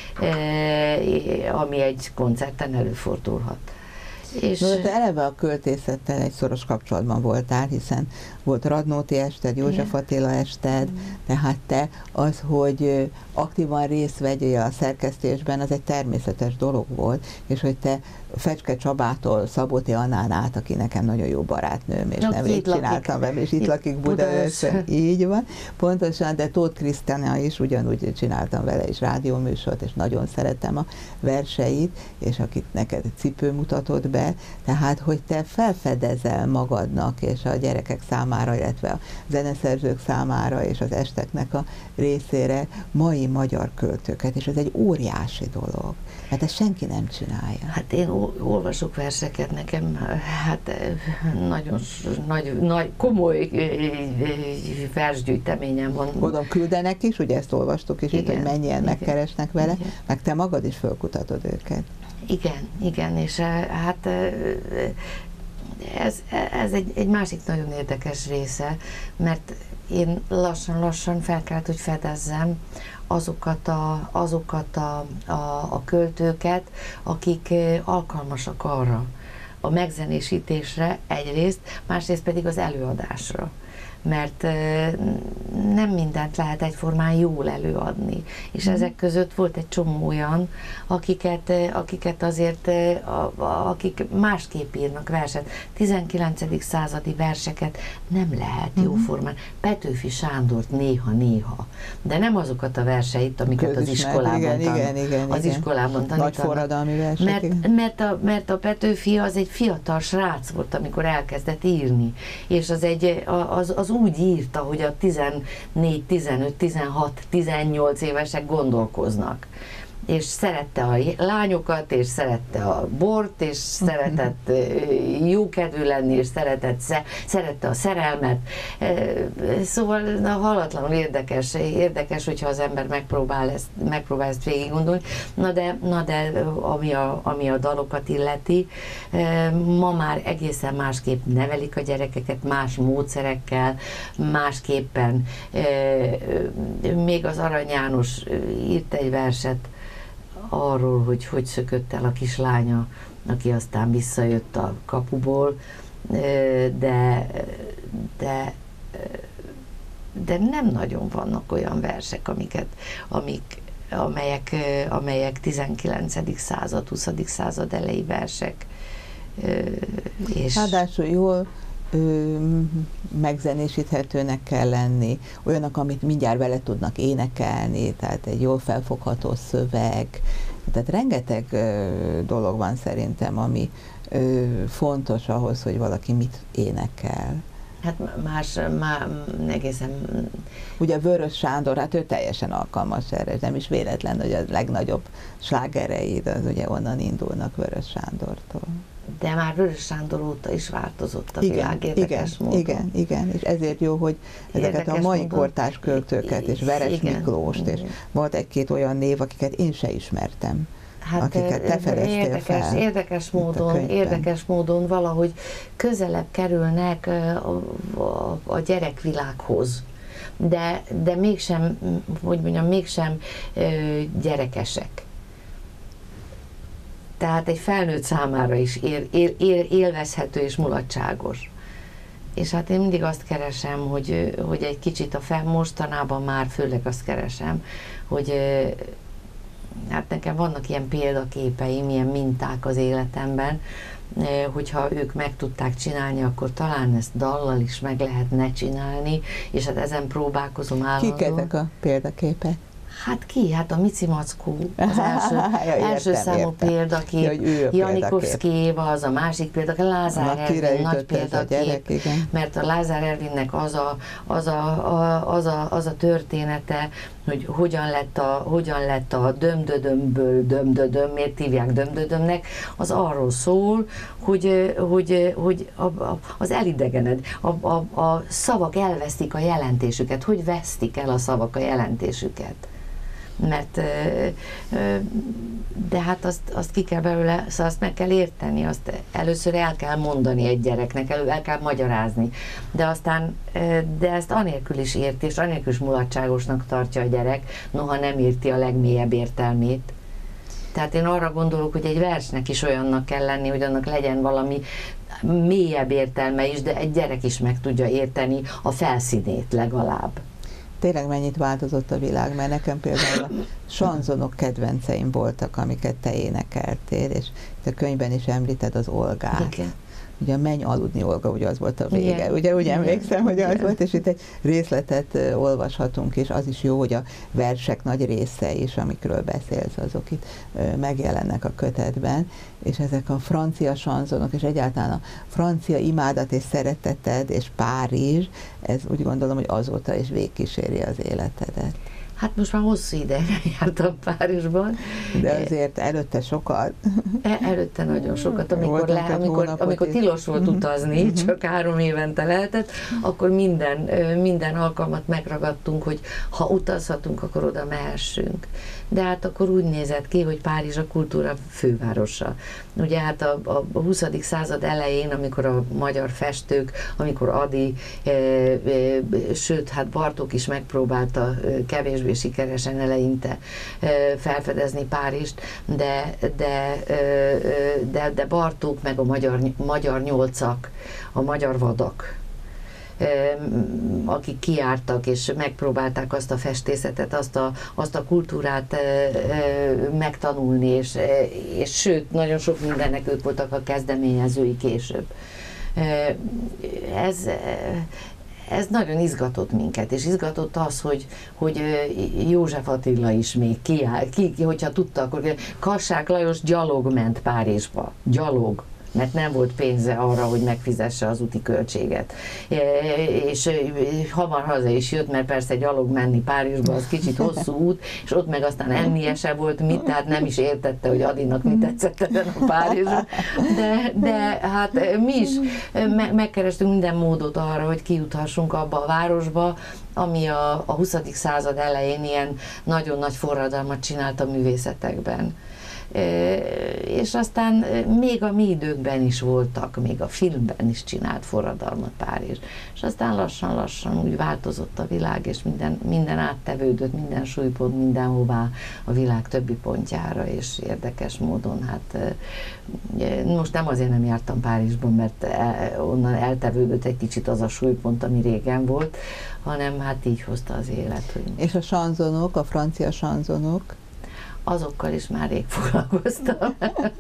ami egy koncerten előfordulhat. És no, te eleve a költészettel egy szoros kapcsolatban voltál, hiszen volt Radnóti ested, József Attila ested, mm. tehát te az, hogy aktívan részt vegyél a szerkesztésben, az egy természetes dolog volt, és hogy te Fecske Csabától Szabóti Annán át, aki nekem nagyon jó barátnőm, és no, nemrég csináltam vele, és itt, itt lakik Budaörsön, így van, pontosan, de Tóth Krisztina is, ugyanúgy csináltam vele is rádióműsort, és nagyon szeretem a verseit, és akit neked cipő mutatott be, tehát, hogy te felfedezel magadnak, és a gyerekek számára, illetve a zeneszerzők számára, és az esteknek a részére mai magyar költőket, és ez egy óriási dolog, mert ezt senki nem csinálja. Hát én olvasok verseket, nekem hát nagyon nagy, nagy komoly versgyűjteményem van. Gondolom küldenek is, ugye ezt olvastuk is, igen, itt, hogy mennyien igen, megkeresnek vele, igen, meg te magad is fölkutatod őket. Igen, igen, és hát ez, ez egy, egy másik nagyon érdekes része, mert én lassan-lassan fel kellett, hogy fedezzem azokat a, azokat a, a, a költőket, akik alkalmasak arra, a megzenésítésre egyrészt, másrészt pedig az előadásra. Mert nem mindent lehet egyformán jól előadni. És mm. ezek között volt egy csomó olyan, akiket, akiket azért, akik másképp írnak verset. tizenkilencedik századi verseket nem lehet mm. jóformán. Petőfi Sándort néha-néha. De nem azokat a verseit, amiket az iskolában, igen, tan- igen, igen, az igen. iskolában tanítanak. Nagy forradalmi versek. Mert, mert, a, mert a Petőfi az egy fiatal srác volt, amikor elkezdett írni. És az egy, az, az úgy írta, hogy a tizennégy, tizenöt, tizenhat, tizennyolc évesek gondolkoznak. És szerette a lányokat, és szerette a bort, és szeretett jókedvű lenni, és szeretett, szerette a szerelmet. Szóval na, hallatlanul érdekes, érdekes, hogyha az ember megpróbál ezt, megpróbál ezt végig gondolni. Na de, na de ami, a, ami a dalokat illeti, ma már egészen másképp nevelik a gyerekeket, más módszerekkel, másképpen. Még az Arany János írt egy verset arról, hogy hogy szökött el a kislánya, aki aztán visszajött a kapuból, de, de, de nem nagyon vannak olyan versek, amiket, amik, amelyek, amelyek tizenkilencedik század, huszadik század elejé versek. És ráadásul jól ö, megzenésíthetőnek kell lenni, olyanok, amit mindjárt vele tudnak énekelni, tehát egy jól felfogható szöveg, tehát rengeteg ö, dolog van szerintem, ami ö, fontos ahhoz, hogy valaki mit énekel. Hát más, má, egészen... Ugye Vörös Sándor, hát ő teljesen alkalmas erre, nem is véletlen, hogy a legnagyobb slágereid az ugye onnan indulnak Vörös Sándortól. De már Vörös Sándor óta is változott a igen, világ érdekes igen, módon. Igen, igen, és ezért jó, hogy ezeket érdekes a mai módon. Kortárs költőket, és Veres igen, Miklóst, és volt egy-két olyan név, akiket én se ismertem. Hát akiket te fedeztél érdekes, fel, érdekes módon, érdekes módon valahogy közelebb kerülnek a, a, a gyerekvilághoz, de, de mégsem, hogy mondjam, mégsem ö, gyerekesek. Tehát egy felnőtt számára is él, él, él, élvezhető és mulatságos. És hát én mindig azt keresem, hogy, hogy egy kicsit a fel, mostanában már főleg azt keresem, hogy hát nekem vannak ilyen példaképeim, ilyen minták az életemben, hogyha ők meg tudták csinálni, akkor talán ezt dallal is meg lehetne csinálni, és hát ezen próbálkozom állandóan. Kik ezek a példaképek? Hát ki? Hát a Mici Mackó, az első, ja, értem, első számú értem. példakép, Ja, Janikovszki Éva, az a másik példakép, Lázár Ervin nagy példakép, gyerek, mert a Lázár Ervinnek az a, az, a, a, az, a, az a története, hogy hogyan lett a, hogyan lett a dömdödömből dömdödöm, miért hívják dömdödömnek, az arról szól, hogy, hogy, hogy a, a, az elidegened, a, a, a szavak elvesztik a jelentésüket, hogy vesztik el a szavak a jelentésüket. Mert, de hát azt, azt ki kell belőle, szóval azt meg kell érteni, azt először el kell mondani egy gyereknek, elő el kell magyarázni, de aztán, de ezt anélkül is érti, és anélkül is mulatságosnak tartja a gyerek, noha nem érti a legmélyebb értelmét. Tehát én arra gondolok, hogy egy versnek is olyannak kell lenni, hogy annak legyen valami mélyebb értelme is, de egy gyerek is meg tudja érteni a felszínét legalább. Tényleg mennyit változott a világ, mert nekem például a sanzonok kedvenceim voltak, amiket te énekeltél, és te a könyvben is említed az Olgát. Igen. Ugye menj aludni, Olga, ugye az volt a vége. Igen. Ugye úgy emlékszem, hogy az Igen. volt, és itt egy részletet uh, olvashatunk, és az is jó, hogy a versek nagy része is, amikről beszélsz, azok itt uh, megjelennek a kötetben, és ezek a francia sanzonok, és egyáltalán a francia imádat és szereteted, és Párizs, ez úgy gondolom, hogy azóta is végigkíséri az életedet. Hát most már hosszú ideje jártam Párizsban. De azért előtte sokat. Előtte nagyon sokat, amikor, le, amikor, amikor tilos volt utazni, mm-hmm. csak három évente lehetett, akkor minden, minden alkalmat megragadtunk, hogy ha utazhatunk, akkor oda mehessünk. De hát akkor úgy nézett ki, hogy Párizs a kultúra fővárosa. Ugye hát a, a huszadik század elején, amikor a magyar festők, amikor Ady, e, e, sőt, hát Bartók is megpróbálta e, kevésbé sikeresen eleinte e, felfedezni Párizst, de, de, e, de, de Bartók meg a magyar, magyar nyolcak, a magyar vadak, akik kijártak és megpróbálták azt a festészetet, azt a, azt a kultúrát e, e, megtanulni, és, e, és sőt, nagyon sok mindennek ők voltak a kezdeményezői később. E, ez, ez nagyon izgatott minket, és izgatott az, hogy, hogy József Attila is még kiáll, ki, hogyha tudta, akkor Kassák Lajos gyalog ment Párizsba, gyalog, mert nem volt pénze arra, hogy megfizesse az úti költséget. És hamar haza is jött, mert persze gyalog menni Párizsba, az kicsit hosszú út, és ott meg aztán ennie se volt mit, tehát nem is értette, hogy Adinak mit tetszett ezen a Párizson. De, de hát mi is me- megkerestünk minden módot arra, hogy kijuthassunk abba a városba, ami a, a huszadik század elején ilyen nagyon nagy forradalmat csinált a művészetekben. És aztán még a mi időkben is voltak, még a filmben is csinált forradalmat Párizs. És aztán lassan-lassan úgy változott a világ, és minden, minden áttevődött, minden súlypont mindenhová a világ többi pontjára, és érdekes módon, hát most nem azért nem jártam Párizsban, mert onnan eltevődött egy kicsit az a súlypont, ami régen volt, hanem hát így hozta az élet. Hogy... És a sanzonok, a francia sanzonok? Azokkal is már rég foglalkoztam.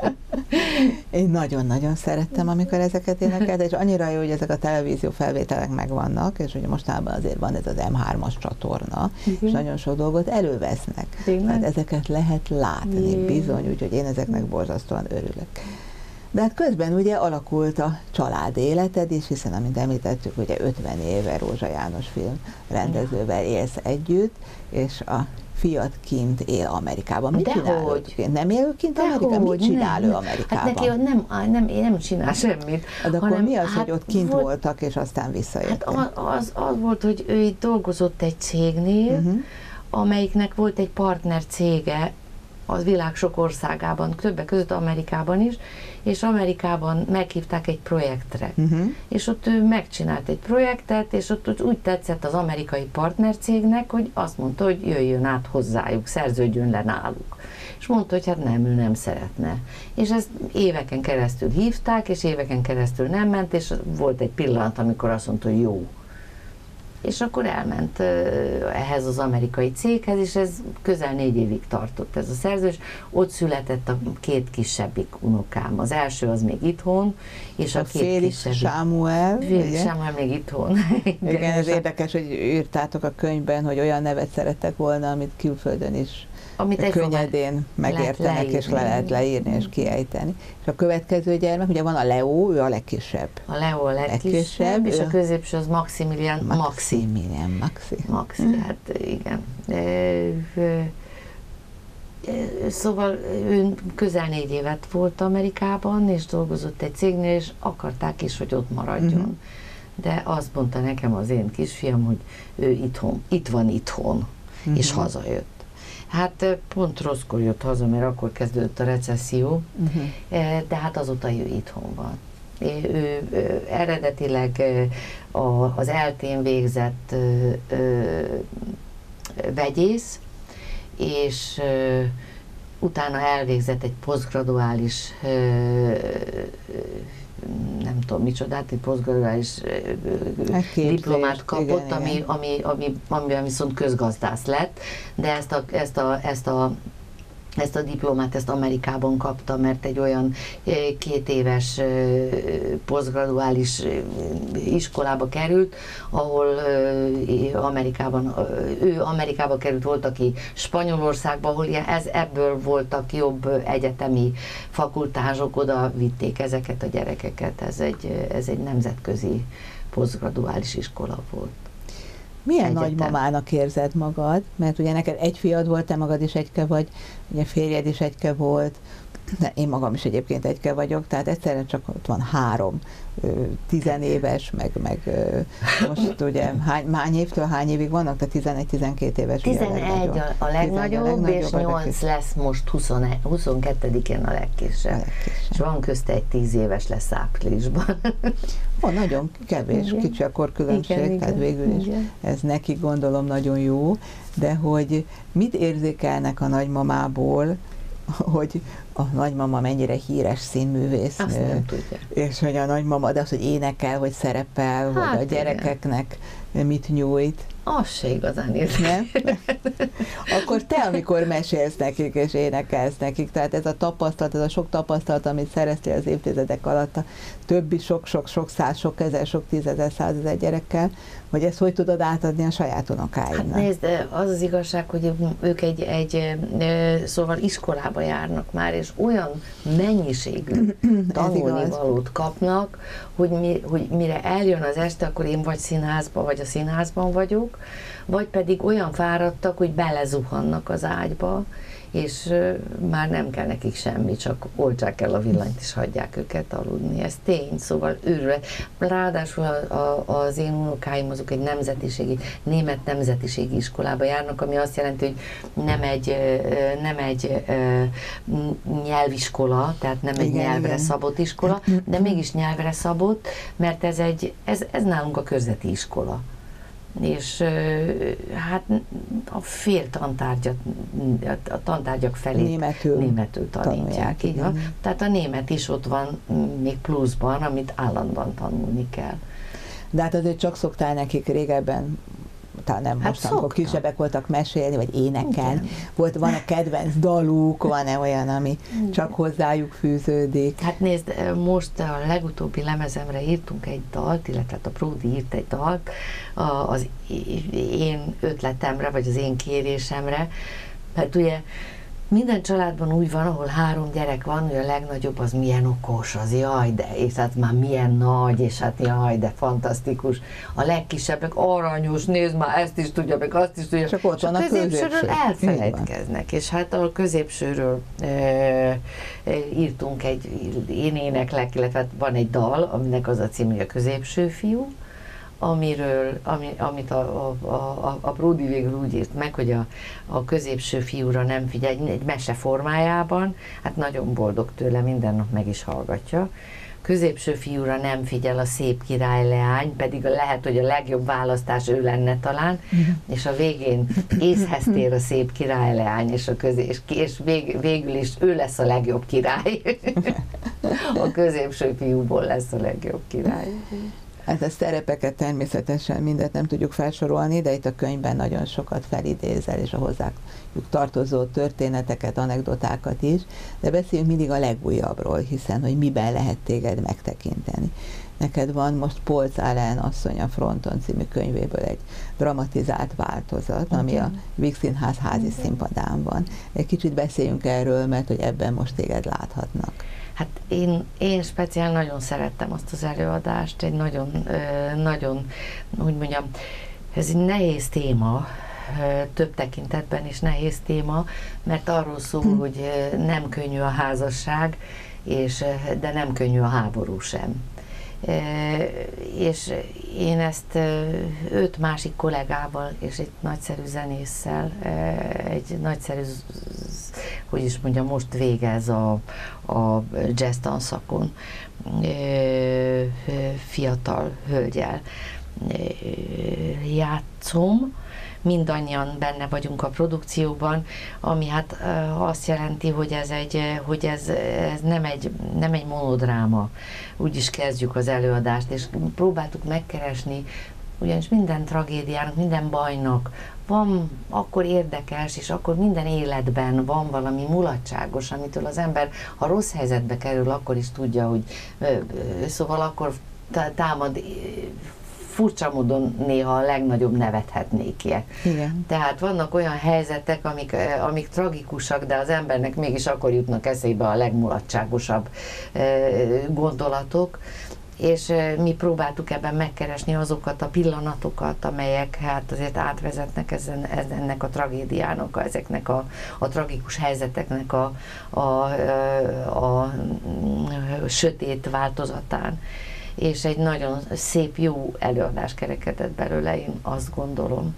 Én nagyon-nagyon szerettem, amikor ezeket énekeltem, és annyira jó, hogy ezek a televízió felvételek megvannak, és ugye mostában azért van ez az em hármas csatorna, igen. És nagyon sok dolgot elővesznek. Hát ezeket lehet látni, igen. Bizony, úgyhogy én ezeknek borzasztóan örülök. De hát közben ugye alakult a család életed is, hiszen amint említettük, ugye ötven éve Rózsa János film rendezővel élsz együtt, és a fiat kint él Amerikában. Mit csinál ő? Nem él kint Amerikában? Mit csinál ő Amerikában? Hát neki nem, nem, nem csinál semmit. De akkor mi az, hát hogy ott kint volt, voltak, és aztán visszajöttek? Hát az, az volt, hogy ő itt dolgozott egy cégnél, uh-huh. amelyiknek volt egy partner cége az világ sok országában, többek között Amerikában is, és Amerikában meghívták egy projektre. Uh-huh. És ott ő megcsinált egy projektet, és ott, ott úgy tetszett az amerikai partnercégnek, hogy azt mondta, hogy jöjjön át hozzájuk, szerződjön le náluk. És mondta, hogy hát nem, ő nem szeretne. És ezt éveken keresztül hívták, és éveken keresztül nem ment, és volt egy pillanat, amikor azt mondta, hogy jó. és akkor elment ehhez az amerikai céghez, és ez közel négy évig tartott ez a szerződés. Ott született a két kisebbik unokám. Az első az még itthon, és a, a két Félix kisebbik. Sámuel. Félix Sámuel még itthon. Igen, igen, ez érdekes, hogy írtátok a könyvben, hogy olyan nevet szerettek volna, amit külföldön is amit könnyedén megértenek, leírni, és le lehet leírni, és kiejteni. És a következő gyermek, ugye van a Leo, ő a legkisebb. A Leo a legkisebb, legkisebb és a középső az Maximilian Maxi. Maximilian Maxi. Maxi, hát igen. Szóval ő közel négy évet volt Amerikában, és dolgozott egy cégnél, és akarták is, hogy ott maradjon. Uh-huh. De azt mondta nekem az én kisfiam, hogy ő itthon, itt van itthon, uh-huh. és hazajött. Hát pont rosszkor jött haza, mert akkor kezdődött a recesszió, uh-huh. de hát azóta ő itthon van. Ő, ő, ő eredetileg az eltén végzett ö, ö, vegyész, és ö, utána elvégzett egy posztgraduális ö, ö, nem tudom micsodát, egy posztgraduális diplomát kapott, igen, ami, igen. Ami, ami, amiben viszont közgazdász lett, de ezt a, ezt a, ezt a Ezt a diplomát, ezt Amerikában kapta, mert egy olyan két éves posztgraduális iskolába került, ahol Amerikában, ő Amerikába került, volt, aki Spanyolországba, ahol ez, ebből voltak jobb egyetemi fakultások, oda vitték ezeket a gyerekeket. Ez egy, ez egy nemzetközi posztgraduális iskola volt. Milyen Egyetem. Nagymamának érzed magad? Mert ugye neked egy fiad volt, te magad is egyke vagy, ugye férjed is egyke volt, de én magam is egyébként egyke vagyok, tehát egyszerűen csak ott van három tizenéves, meg, meg most ugye hány, hány évtől hány évig vannak, tehát tizenegy-tizenkét éves. tizenegy a, a legnagyobb, a legnagyobb, és nyolc lesz most huszonkettedikén a legkisebb. A legkisebb. És van közte egy tíz éves lesz áprilisban. Ó, nagyon kevés, igen. Kicsi a korkülönbség, igen, tehát végül is igen. Ez neki gondolom nagyon jó, de hogy mit érzékelnek a nagymamából, hogy a nagymama mennyire híres színművésznő. Azt nem tudja. És hogy a nagymama, de az, hogy énekel, hogy szerepel, hát hogy a gyerekeknek igen. mit nyújt. Az se igazán érdekel. Akkor te, amikor mesélsz nekik, és énekelsz nekik, tehát ez a tapasztalat, ez a sok tapasztalat, amit szereztél az évtizedek alatt a többi sok-sok-sok száz, sok ezer, sok tízezer, százezer gyerekkel, hogy ezt hogy tudod átadni a saját unokáidnak? Hát nézd, az az igazság, hogy ők egy, egy szóval iskolába járnak már, és olyan mennyiségű tanulnivalót kapnak, hogy, mi, hogy mire eljön az este, akkor én vagy színházban, vagy a színházban vagyok, vagy pedig olyan fáradtak, hogy belezuhannak az ágyba, és uh, már nem kell nekik semmi, csak oltsák el a villanyt, és hagyják őket aludni. Ez tény, szóval őrület. Ráadásul a, a, az én unokáim azok egy nemzetiségi, német nemzetiségi iskolába járnak, ami azt jelenti, hogy nem egy, nem egy uh, nyelviskola, tehát nem egy igen, nyelvre igen. szabott iskola, de mégis nyelvre szabott, mert ez, egy, ez, ez nálunk a körzeti iskola. És hát a fél tantárgyat, a tantárgyak felé németül, németül tanítják. Igen. Tehát a német is ott van még pluszban, amit állandóan tanulni kell. De hát azért csak szoktál nekik régebben, talán nem hát most, amikor kisebbek voltak, mesélni, vagy énekelni. Volt, van-e kedvenc daluk, van-e olyan, ami igen. csak hozzájuk fűződik? Hát nézd, most a legutóbbi lemezemre írtunk egy dalt, illetve a Pródi írt egy dalt az én ötletemre, vagy az én kérésemre, mert ugye minden családban úgy van, ahol három gyerek van, hogy a legnagyobb az milyen okos, az jaj, de, és hát már milyen nagy, és hát jaj, de fantasztikus. A legkisebbek aranyos, nézd már, ezt is tudja, meg azt is tudja. Csak ott van a középsőről elfelejtkeznek, és hát a középsőről e, e, írtunk egy, én éneklek, illetve van egy dal, aminek az a cím, hogy a középső fiú, amiről, ami, amit a, a, a, a Pródi végül úgy írt meg, hogy a, a középső fiúra nem figyelj, egy mese formájában, hát nagyon boldog tőle, minden nap meg is hallgatja. Középső fiúra nem figyel a szép királyleány, pedig lehet, hogy a legjobb választás ő lenne talán, és a végén észhez tér a szép királyleány, és, a közé, és, és vég, végül is ő lesz a legjobb király. A középső fiúból lesz a legjobb király. Hát a szerepeket természetesen mindet nem tudjuk felsorolni, de itt a könyvben nagyon sokat felidézel, és a hozzájuk tartozó történeteket, anekdotákat is, de beszéljünk mindig a legújabbról, hiszen hogy miben lehet téged megtekinteni. Neked van most Polcz Ellen asszony a fronton című könyvéből egy dramatizált változat, okay. ami a Víg Színház házi okay. színpadán van. Egy kicsit beszéljünk erről, mert hogy ebben most téged láthatnak. Hát én, én speciál nagyon szerettem azt az előadást, egy nagyon, nagyon, úgy mondjam, ez egy nehéz téma, több tekintetben is nehéz téma, mert arról szól, hm. hogy nem könnyű a házasság, és, de nem könnyű a háború sem. És én ezt öt másik kollégával és egy nagyszerű zenésszel, egy nagyszerű, hogy is mondjam, most végez a, a jazz tanszakon fiatal hölgyel játszom. Mindannyian benne vagyunk a produkcióban, ami hát azt jelenti, hogy ez, egy, hogy ez, ez nem, egy, nem egy monodráma. Úgy is kezdjük az előadást, és próbáltuk megkeresni, ugyanis minden tragédiának, minden bajnak van akkor érdekes, és akkor minden életben van valami mulatságos, amitől az ember, ha rossz helyzetbe kerül, akkor is tudja, hogy szóval akkor támad furcsa módon néha a legnagyobb nevethetnékje. Igen. Tehát vannak olyan helyzetek, amik, amik tragikusak, de az embernek mégis akkor jutnak eszébe a legmulatságosabb gondolatok, és mi próbáltuk ebben megkeresni azokat a pillanatokat, amelyek hát azért átvezetnek ezen, ennek a tragédiának, a, ezeknek a, a tragikus helyzeteknek a, a, a, a sötét változatán. És egy nagyon szép, jó előadás kerekedett belőle, én azt gondolom.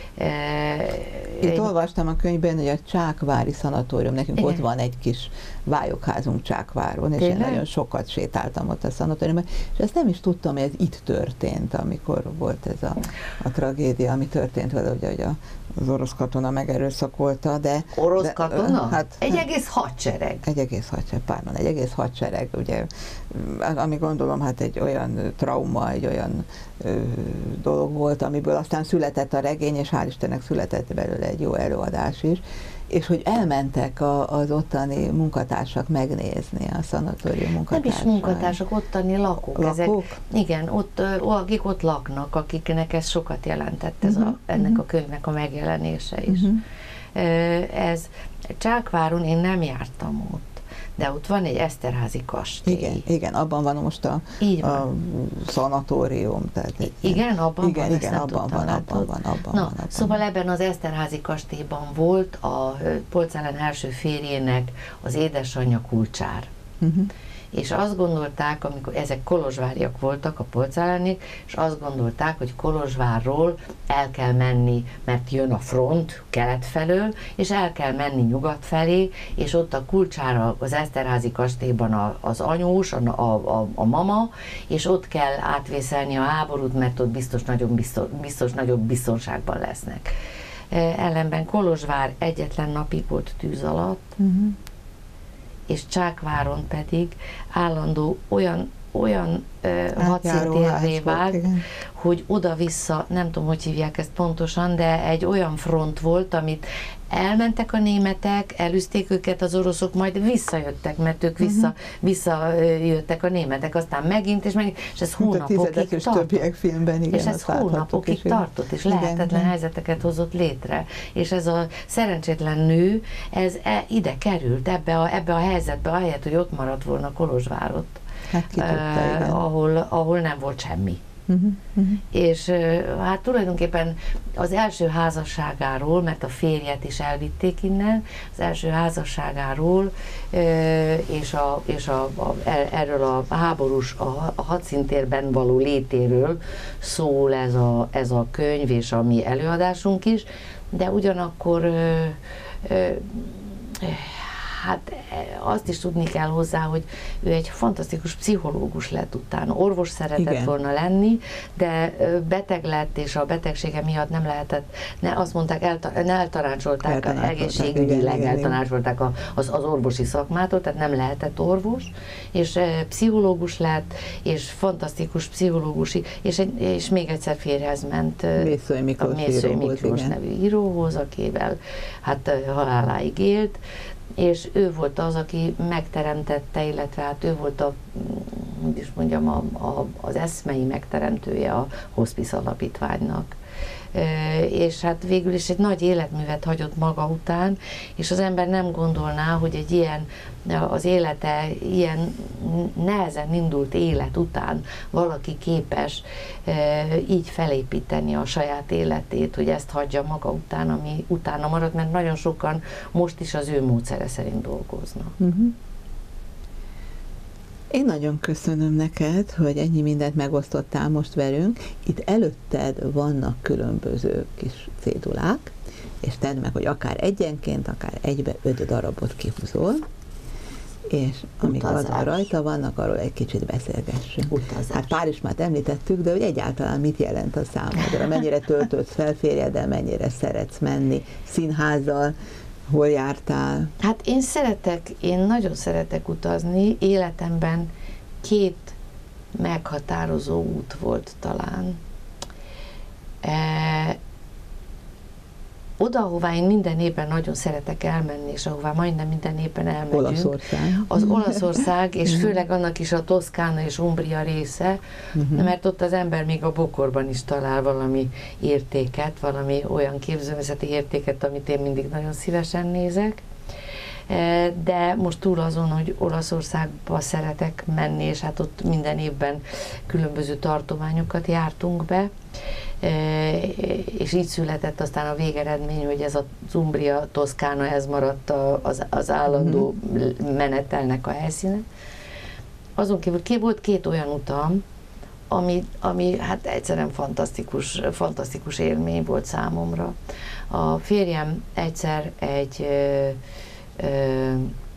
Itt egy... olvastam a könyvben, hogy a Csákvári szanatórium, nekünk igen. ott van egy kis vályokházunk Csákváron, és tényleg? Én nagyon sokat sétáltam ott a szanatóriumban, és ezt nem is tudtam, hogy ez itt történt, amikor volt ez a, a tragédia, ami történt vele, ugye, hogy a, az orosz katona megerőszakolta, de... Orosz de, katona? Hát, egy egész hadsereg. Egy egész hadsereg, pardon, egy egész hadsereg, ugye, ami gondolom, hát egy olyan trauma, egy olyan ö, dolog volt, amiből aztán született a regény, és hál' Istennek született belőle egy jó előadás is, és hogy elmentek a, az ottani munkatársak megnézni a szanatórium munkatársak. Nem is munkatársak, ottani lakók. Lakók? Ezek, igen, ott, akik ott laknak, akiknek ez sokat jelentett, ez uh-huh, a, ennek uh-huh. a könyvnek a megjelenése is. Uh-huh. Ez Csákváron én nem jártam ott, de ott van egy Eszterházi kastély. Igen, igen, abban van most a, a szanatórium. Tehát igen, abban igen, van, igen, abban van, abban van, abban Na, van. Abban szóval van. Ebben az Eszterházi kastélyban volt a Polcz Ellen első férjének az édesanyja Kulcsár. Uh-huh. És azt gondolták, amikor ezek kolozsváriak voltak, a Polcz Ellenék, és azt gondolták, hogy Kolozsvárról el kell menni, mert jön a front kelet felől, és el kell menni nyugat felé, és ott a Kulcsára, az Eszterházi kastélyban az anyós, a, a, a, a mama, és ott kell átvészelni a háborút, mert ott biztos, nagyon biztos, biztos nagyobb biztonságban lesznek. Ellenben Kolozsvár egyetlen napig volt tűz alatt, uh-huh. és Csákváron pedig állandó olyan, olyan uh, hadszíntérré vált, igen. hogy oda-vissza, nem tudom, hogy hívják ezt pontosan, de egy olyan front volt, amit elmentek a németek, elűzték őket az oroszok, majd visszajöttek, mert ők vissza, uh-huh. visszajöttek a németek, aztán megint, és megint, és ez hónapokig és többiek filmben, igen, és ez hónapokig tartott, és igen, lehetetlen igen. helyzeteket hozott létre. És ez a szerencsétlen nő, ez e, ide került, ebbe a, ebbe a helyzetbe, ahelyett, hogy ott maradt volna Kolozsvárot, hát ki tudta, igen. ahol, ahol nem volt semmi. Uh-huh, uh-huh. És hát tulajdonképpen az első házasságáról, mert a férjet is elvitték innen, az első házasságáról és, a, és a, a, erről a háborús, a, a hadszíntérben való létéről szól ez a, ez a könyv és a mi előadásunk is, de ugyanakkor hát azt is tudni kell hozzá, hogy ő egy fantasztikus pszichológus lett utána. Orvos szeretett Igen. volna lenni, de beteg lett, és a betegsége miatt nem lehetett, ne, azt mondták, elta, eltanácsolták, eltanácsolták egészségügyileg eltanácsolták az, az orvosi szakmától, tehát nem lehetett orvos, és pszichológus lett, és fantasztikus pszichológusi, és, és még egyszer férjhez ment Mészői Miklós, a Mészői Miklós nevű íróhoz, akivel hát haláláig élt, és ő volt az, aki megteremtette, illetve hát ő volt a, úgy is mondjam, a, a, az eszmei megteremtője a Hospice Alapítványnak. E, és hát végül is egy nagy életművet hagyott maga után, és az ember nem gondolná, hogy egy ilyen, az élete, ilyen nehezen indult élet után valaki képes e, így felépíteni a saját életét, hogy ezt hagyja maga után, ami utána marad, mert nagyon sokan most is az ő módszere szerint dolgoznak. Uh-huh. Én nagyon köszönöm neked, hogy ennyi mindent megosztottál most velünk. Itt előtted vannak különböző kis cédulák, és tedd meg, hogy akár egyenként, akár egybe öt darabot kihúzol, és amik azon rajta vannak, arról egy kicsit beszélgessünk. Utazás. Hát Párizsmát említettük, de hogy egyáltalán mit jelent a számodra? Mennyire töltődsz fel férjeddel, mennyire szeretsz menni színházzal, hol jártál? Hát én szeretek, én nagyon szeretek utazni. Életemben két meghatározó út volt talán. E, oda, ahová én minden évben nagyon szeretek elmenni, és ahová majdnem minden évben elmegyünk. Olaszország. Az Olaszország, és főleg annak is a Toszkána és Umbria része, uh-huh. mert ott az ember még a bokorban is talál valami értéket, valami olyan képzőművészeti értéket, amit én mindig nagyon szívesen nézek. De most túl azon, hogy Olaszországba szeretek menni, és hát ott minden évben különböző tartományokat jártunk be, és így született aztán a végeredmény, hogy ez az Umbria, Toszkána, ez maradt az, az állandó menetelnek a helyszíne. Azon kívül volt két olyan utam, ami, ami hát egyszerűen fantasztikus, fantasztikus élmény volt számomra. A férjem egyszer egy ö, ö,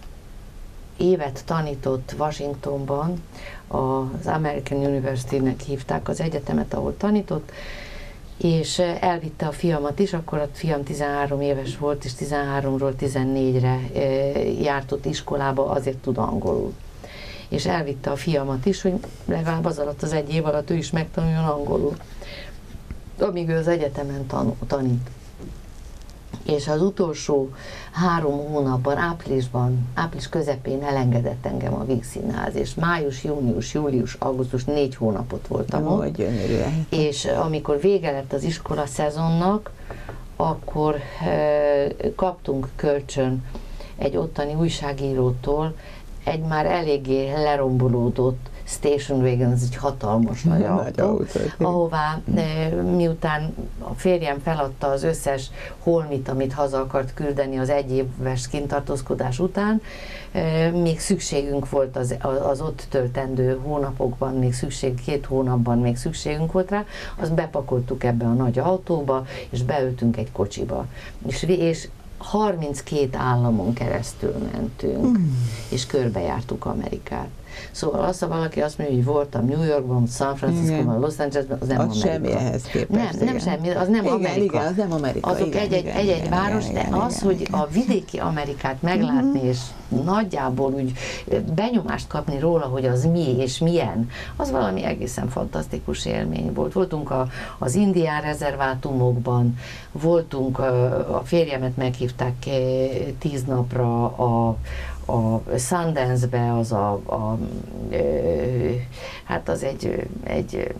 évet tanított Washingtonban, az American University-nek hívták az egyetemet, ahol tanított, és elvitte a fiamat is, akkor a fiam tizenhárom éves volt, és tizenháromról tizennégyre járt ott iskolába, azért tud angolul. És elvitte a fiamat is, hogy legalább az alatt, az egy év alatt ő is megtanuljon angolul, amíg ő az egyetemen tanul, tanít. És az utolsó három hónapban, áprilisban, április közepén elengedett engem a Víg Színház, és május, június, július, augusztus négy hónapot voltam Jó, ott. Gyönyörű. És amikor vége lett az iskola szezonnak, akkor e, kaptunk kölcsön egy ottani újságírótól egy már eléggé lerombolódott station wagon, ez egy hatalmas nagy autó, ahová e, miután a férjem feladta az összes holmit, amit haza akart küldeni az egyéves kintartózkodás után, e, még szükségünk volt az, az ott töltendő hónapokban, még szükség, két hónapban még szükségünk volt rá, azt bepakoltuk ebbe a nagy autóba, és beültünk egy kocsiba. És, és harminckét államon keresztül mentünk, mm. és körbejártuk Amerikát. Szóval az, ha valaki azt mondja, hogy voltam New Yorkban, San Franciscoban, Los Angelesben, az nem az Amerika. Semmi ehhez képest. Nem, nem semmi, az nem igen, Amerika. Igen, az nem Amerika. Azok igen, egy-egy, igen, egy-egy igen, város, igen, de igen, az, igen, hogy igen. a vidéki Amerikát meglátni, uh-huh. és nagyjából úgy benyomást kapni róla, hogy az mi és milyen, az valami egészen fantasztikus élmény volt. Voltunk a, az indián rezervátumokban, voltunk, a, a férjemet meghívták tíz napra a a Sundance-be, az a, a ö, hát az egy, egy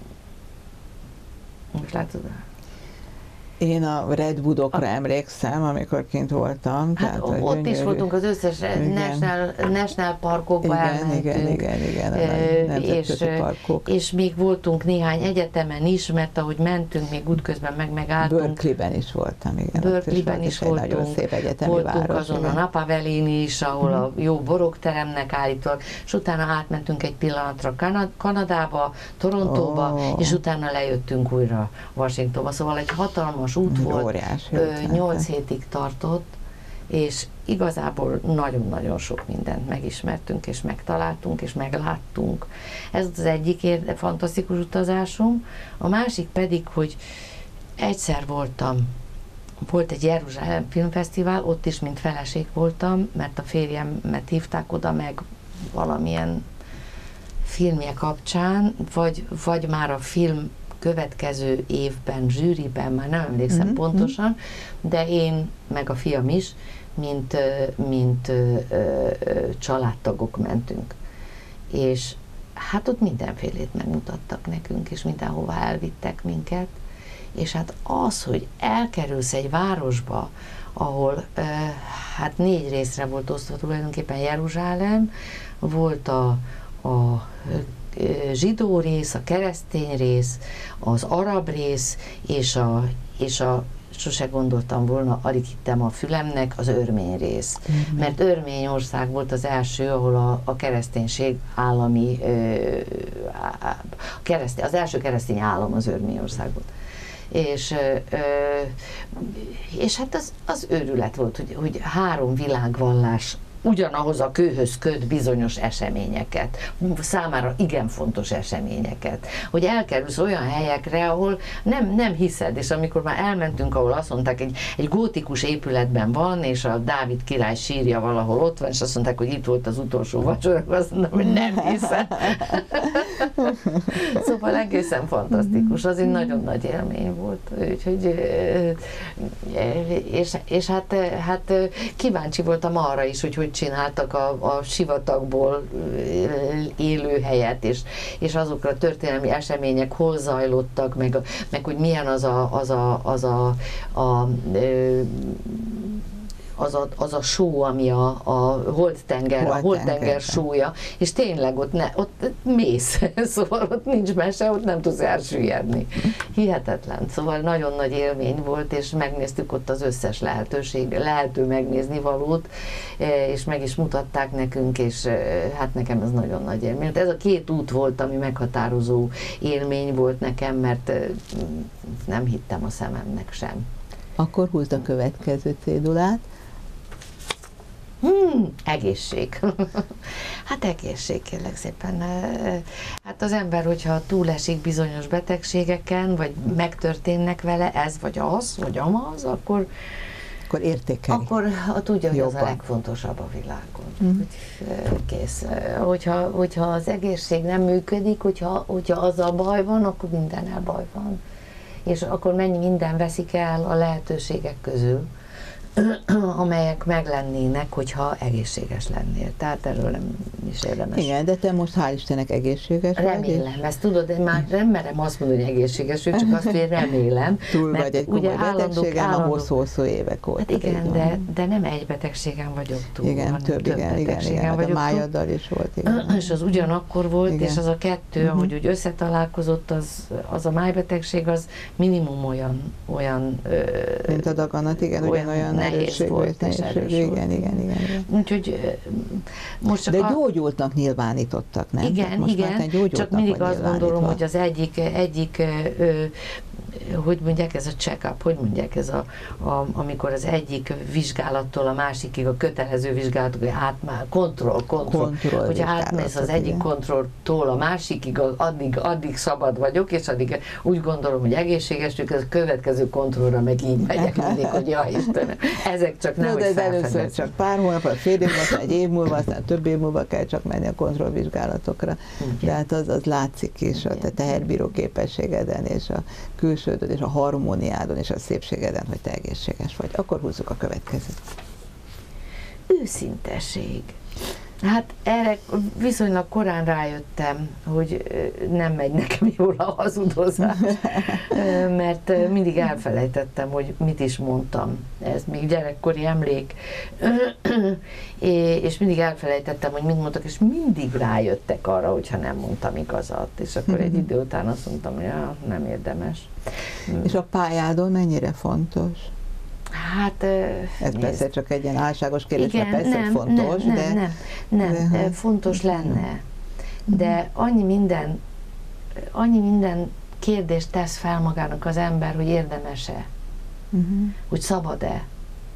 most látod? Én a Redwoodokra emlékszem, amikor kint voltam. Hát tehát, ott gyönyörű. Is voltunk az összes national, national parkokba igen, elmentünk. Igen, igen, igen, e, és, parkok. És még voltunk néhány egyetemen is, mert ahogy mentünk, még útközben meg megálltunk. Berkeleyben is voltam, igen. Berkeleyben is, is voltunk. Nagyon szép egyetemi voltunk város. azon igen. a Napa Valley-n is, ahol mm. a jó borokteremnek állítólag, és utána átmentünk egy pillanatra Kanad- Kanadába, Torontóba, oh. és utána lejöttünk újra Washingtonba. Szóval egy hatalmas út volt, óriás, nyolc hétig tartott, és igazából nagyon-nagyon sok mindent megismertünk, és megtaláltunk, és megláttunk. Ez az egyik érde, fantasztikus utazásom. A másik pedig, hogy egyszer voltam, volt egy Jeruzsálem filmfesztivál, ott is, mint feleség voltam, mert a férjemet hívták oda meg valamilyen filmje kapcsán, vagy, vagy már a film következő évben, zsűriben, már nem emlékszem mm-hmm. pontosan, de én, meg a fiam is, mint, mint ö, ö, családtagok mentünk. És hát ott mindenfélét megmutattak nekünk, és mindenhova elvittek minket, és hát az, hogy elkerülsz egy városba, ahol ö, hát négy részre volt osztva tulajdonképpen Jeruzsálem, volt a, a zsidó rész, a keresztény rész, az arab rész, és a, és a sose gondoltam volna, alig hittem a fülemnek, az örmény rész. Örmény. Mert Örményország volt az első, ahol a, a kereszténység állami, ö, a keresztény, az első keresztény állam az Örményország volt. És, ö, és hát az, az őrület volt, hogy, hogy három világvallás ugyanahoz a kőhöz köt bizonyos eseményeket, számára igen fontos eseményeket, hogy elkerülsz olyan helyekre, ahol nem, nem hiszed, és amikor már elmentünk, ahol azt mondták, egy, egy gótikus épületben van, és a Dávid király sírja valahol ott van, és azt mondták, hogy itt volt az utolsó vacsora, azt mondom, hogy nem hiszem. Szóval egészen fantasztikus, az egy nagyon nagy élmény volt, úgyhogy és, és hát, hát kíváncsi voltam arra is, hogy hogy csináltak a, a sivatagból élőhelyet, és, és azokra a történelmi események hol zajlottak, meg, meg hogy milyen az a, az a, az a, a Az a, az a só, ami a, a Holdtenger, a Holdtenger sója, és tényleg ott, ne, ott mész, szóval ott nincs mese, ott nem tudsz elsüllyedni. Hihetetlen, szóval nagyon nagy élmény volt, és megnéztük ott az összes lehetőség, lehető megnézni valót, és meg is mutatták nekünk, és hát nekem ez nagyon nagy élmény. Ez a két út volt, ami meghatározó élmény volt nekem, mert nem hittem a szememnek sem. Akkor húzd a következő cédulát. Hmm, egészség. Hát egészség, kérlek szépen. Hát az ember, hogyha túlesik bizonyos betegségeken, vagy megtörténnek vele ez, vagy az, vagy amaz, akkor akkor értékeli. Akkor tudja, hogy jobban. Az a legfontosabb a világon. Mm. Kész. Hogyha, hogyha az egészség nem működik, hogyha, hogyha az a baj van, akkor mindennel baj van. És akkor mennyi minden veszik el a lehetőségek közül, amelyek meglennének, hogyha egészséges lennél. Tehát erről nem is érdemes. Igen, de te most hál' Istennek egészséges remélem, vagy? Remélem, ezt tudod, én már nem merem azt mondani, hogy egészséges, csak azt, hogy remélem. Túl vagy egy komoly betegségem, a hosszú-hosszú évek óta. Hát igen, de, de nem egy betegségem vagyok túl. Igen, több, több igen, igen, igen, a májaddal is volt. Igen. És az ugyanakkor volt, igen. És az a kettő, uh-huh. ahogy úgy összetalálkozott, az, az a májbetegség, az minimum olyan, olyan mint a daganat, igen, olyan, olyan nehéz volt, és erős igen, volt. Igen, igen, igen. Úgyhogy most csak de a... gyógyultnak nyilvánítottak, nem? Igen, most igen, csak mindig azt gondolom, hogy az egyik, egyik ö, hogy mondják, ez a check-up, hogy mondják, ez a, a, amikor az egyik vizsgálattól a másikig, a kötelező vizsgálatok, átmár, kontroll, kontroll, kontroll hogyha átmész az egyik igen. kontrolltól a másikig, addig, addig szabad vagyok, és addig úgy gondolom, hogy egészséges, hogy a következő kontrollra meg így megyek mindig, hogy ja Istenem, ezek csak nem, no, hogy de először csak pár hónap, vagy fél év múlva, egy év múlva, aztán több év múlva kell csak menni a kontrollvizsgálatokra. Igen. De hát az, az látszik is igen. a te teherbíró képességeden, és a külsődön, és a harmóniádon, és a szépségeden, hogy te egészséges vagy. Akkor húzzuk a következőt. Őszintesség. Hát erre viszonylag korán rájöttem, hogy nem megy nekem jól a hazudozás, mert mindig elfelejtettem, hogy mit is mondtam. Ez még gyerekkori emlék, és mindig elfelejtettem, hogy mit mondtak, és mindig rájöttek arra, hogyha nem mondtam igazat. És akkor egy idő után azt mondtam, hogy ja, nem érdemes. És a pályádon mennyire fontos? Hát, ez nézd. Persze csak egy ilyen álságos kérdés, igen, persze nem, fontos, nem, de... Nem, nem, nem, de, fontos lenne, de annyi minden, annyi minden kérdést tesz fel magának az ember, hogy érdemes-e, uh-huh. hogy szabad-e,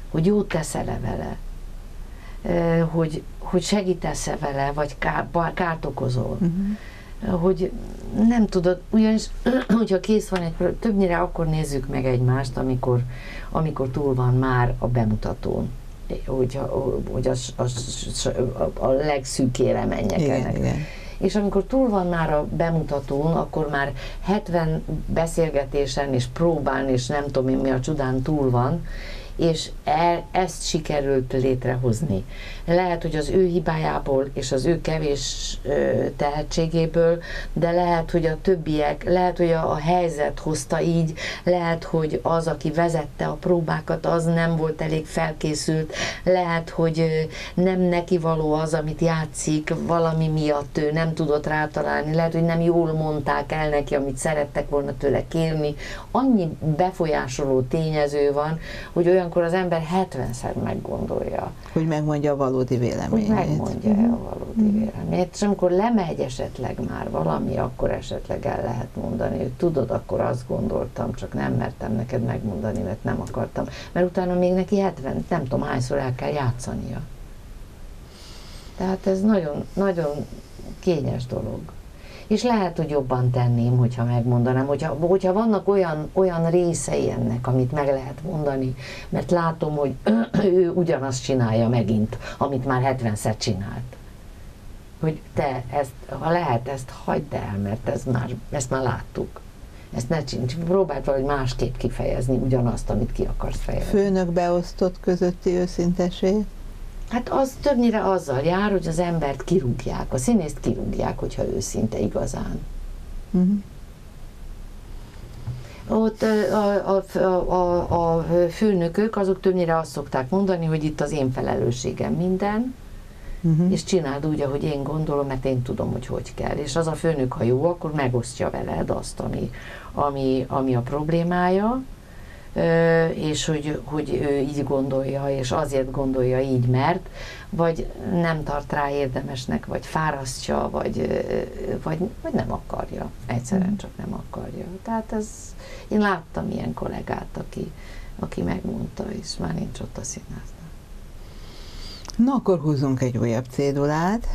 hogy jót teszel-e vele, hogy, hogy segítesz-e vele, vagy kár, kárt okozol. Uh-huh. Hogy nem tudod, ugyanis, hogyha kész van egy, többnyire akkor nézzük meg egymást, amikor, amikor túl van már a bemutatón. Hogy, hogy az, az, a legszűkére menjek igen, ennek. Igen. És amikor túl van már a bemutatón, akkor már hetven beszélgetésen és próbán, és nem tudom én mi a csodán túl van, és e, ezt sikerült létrehozni. Lehet, hogy az ő hibájából és az ő kevés ö, tehetségéből, de lehet, hogy a többiek, lehet, hogy a, a helyzet hozta így, lehet, hogy az, aki vezette a próbákat, az nem volt elég felkészült, lehet, hogy ö, nem neki való az, amit játszik, valami miatt ő nem tudott rátalálni, lehet, hogy nem jól mondták el neki, amit szerettek volna tőle kérni. Annyi befolyásoló tényező van, hogy olyan akkor az ember hetvenszer meggondolja. Hogy megmondja a valódi véleményét. Hogy megmondja mm. a valódi mm. véleményét. És amikor lemegy esetleg már valami, akkor esetleg el lehet mondani, hogy tudod, akkor azt gondoltam, csak nem mertem neked megmondani, mert nem akartam. Mert utána még neki hetven, nem tudom hányszor el kell játszania. Tehát ez nagyon, nagyon kényes dolog. És lehet, hogy jobban tenném, hogyha megmondanám, hogyha, hogyha vannak olyan, olyan részei ennek, amit meg lehet mondani, mert látom, hogy ő ugyanazt csinálja megint, amit már hetvenszer csinált. Hogy te, ezt, ha lehet, ezt hagyd el, mert ez már, ezt már láttuk. Ezt ne csinálj, próbáld valahogy másképp kifejezni ugyanazt, amit ki akarsz fejezni. Főnök beosztott közötti őszinteség? Hát az többnyire azzal jár, hogy az embert kirúgják, a színészt kirúgják, hogyha őszinte igazán. Uh-huh. Ott a, a, a, a főnökök, azok többnyire azt szokták mondani, hogy itt az én felelősségem minden, uh-huh. és csináld úgy, ahogy én gondolom, mert én tudom, hogy hogy kell. És az a főnök, ha jó, akkor megosztja veled azt, ami, ami, ami a problémája, és hogy, hogy ő így gondolja, és azért gondolja így, mert vagy nem tart rá érdemesnek, vagy fárasztja, vagy, vagy, vagy nem akarja. Egyszerűen csak nem akarja. Tehát ez, én láttam ilyen kollégát, aki, aki megmondta, és már nincs ott a színházban. Na, akkor húzzunk egy újabb cédulát.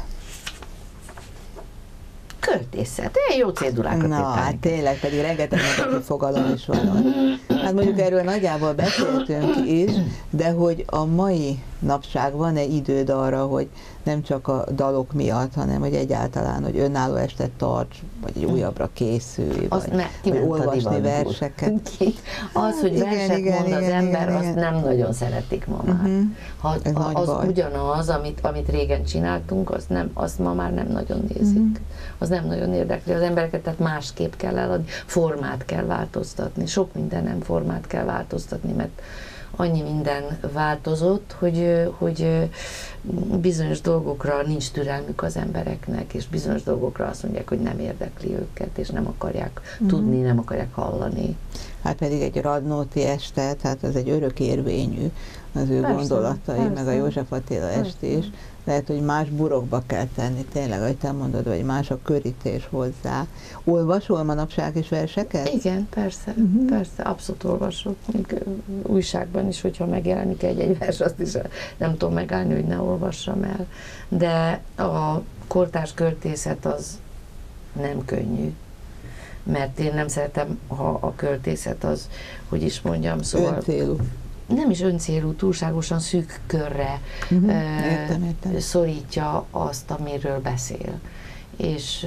Költészet, én jó cédulákat Na, hát tényleg, pedig rengeteg negatív fogalom is van. Hát mondjuk erről nagyjából beszéltünk is, de hogy a mai napság van-e időd arra, hogy nem csak a dalok miatt, hanem hogy egyáltalán, hogy önálló estet tarts, vagy egy újabbra készülj, azt vagy, ne, vagy olvasni verseket. Az, hogy igen, verset igen, mond igen, az ember, igen, azt igen. nem nagyon szeretik ma már. Uh-huh. Ha, ha az baj. Ugyanaz, amit, amit régen csináltunk, azt, nem, azt ma már nem nagyon nézik. Uh-huh. Az nem nagyon érdekli az embereket, tehát másképp kell eladni, formát kell változtatni, sok mindenem formát kell változtatni, mert annyi minden változott, hogy, hogy bizonyos dolgokra nincs türelmük az embereknek, és bizonyos dolgokra azt mondják, hogy nem érdekli őket, és nem akarják mm. tudni, nem akarják hallani. Hát pedig egy Radnóti este, tehát az egy örökérvényű, az ő persze, gondolatai, persze. meg a József Attila est is. Lehet, hogy más burokba kell tenni, tényleg, ahogy te mondod, vagy más a körítés hozzá. Olvasol manapság is verseket? Igen, persze, uh-huh. persze, abszolút olvasok. Még újságban is, hogyha megjelenik egy-egy vers, azt is nem tudom megállni, hogy ne olvassam el. De a kortárs költészet az nem könnyű. Mert én nem szeretem, ha a költészet az, hogy is mondjam, szóval... Öncélú. Nem is öncélú, túlságosan szűk körre uh-huh. uh, értem, értem. szorítja azt, amiről beszél. És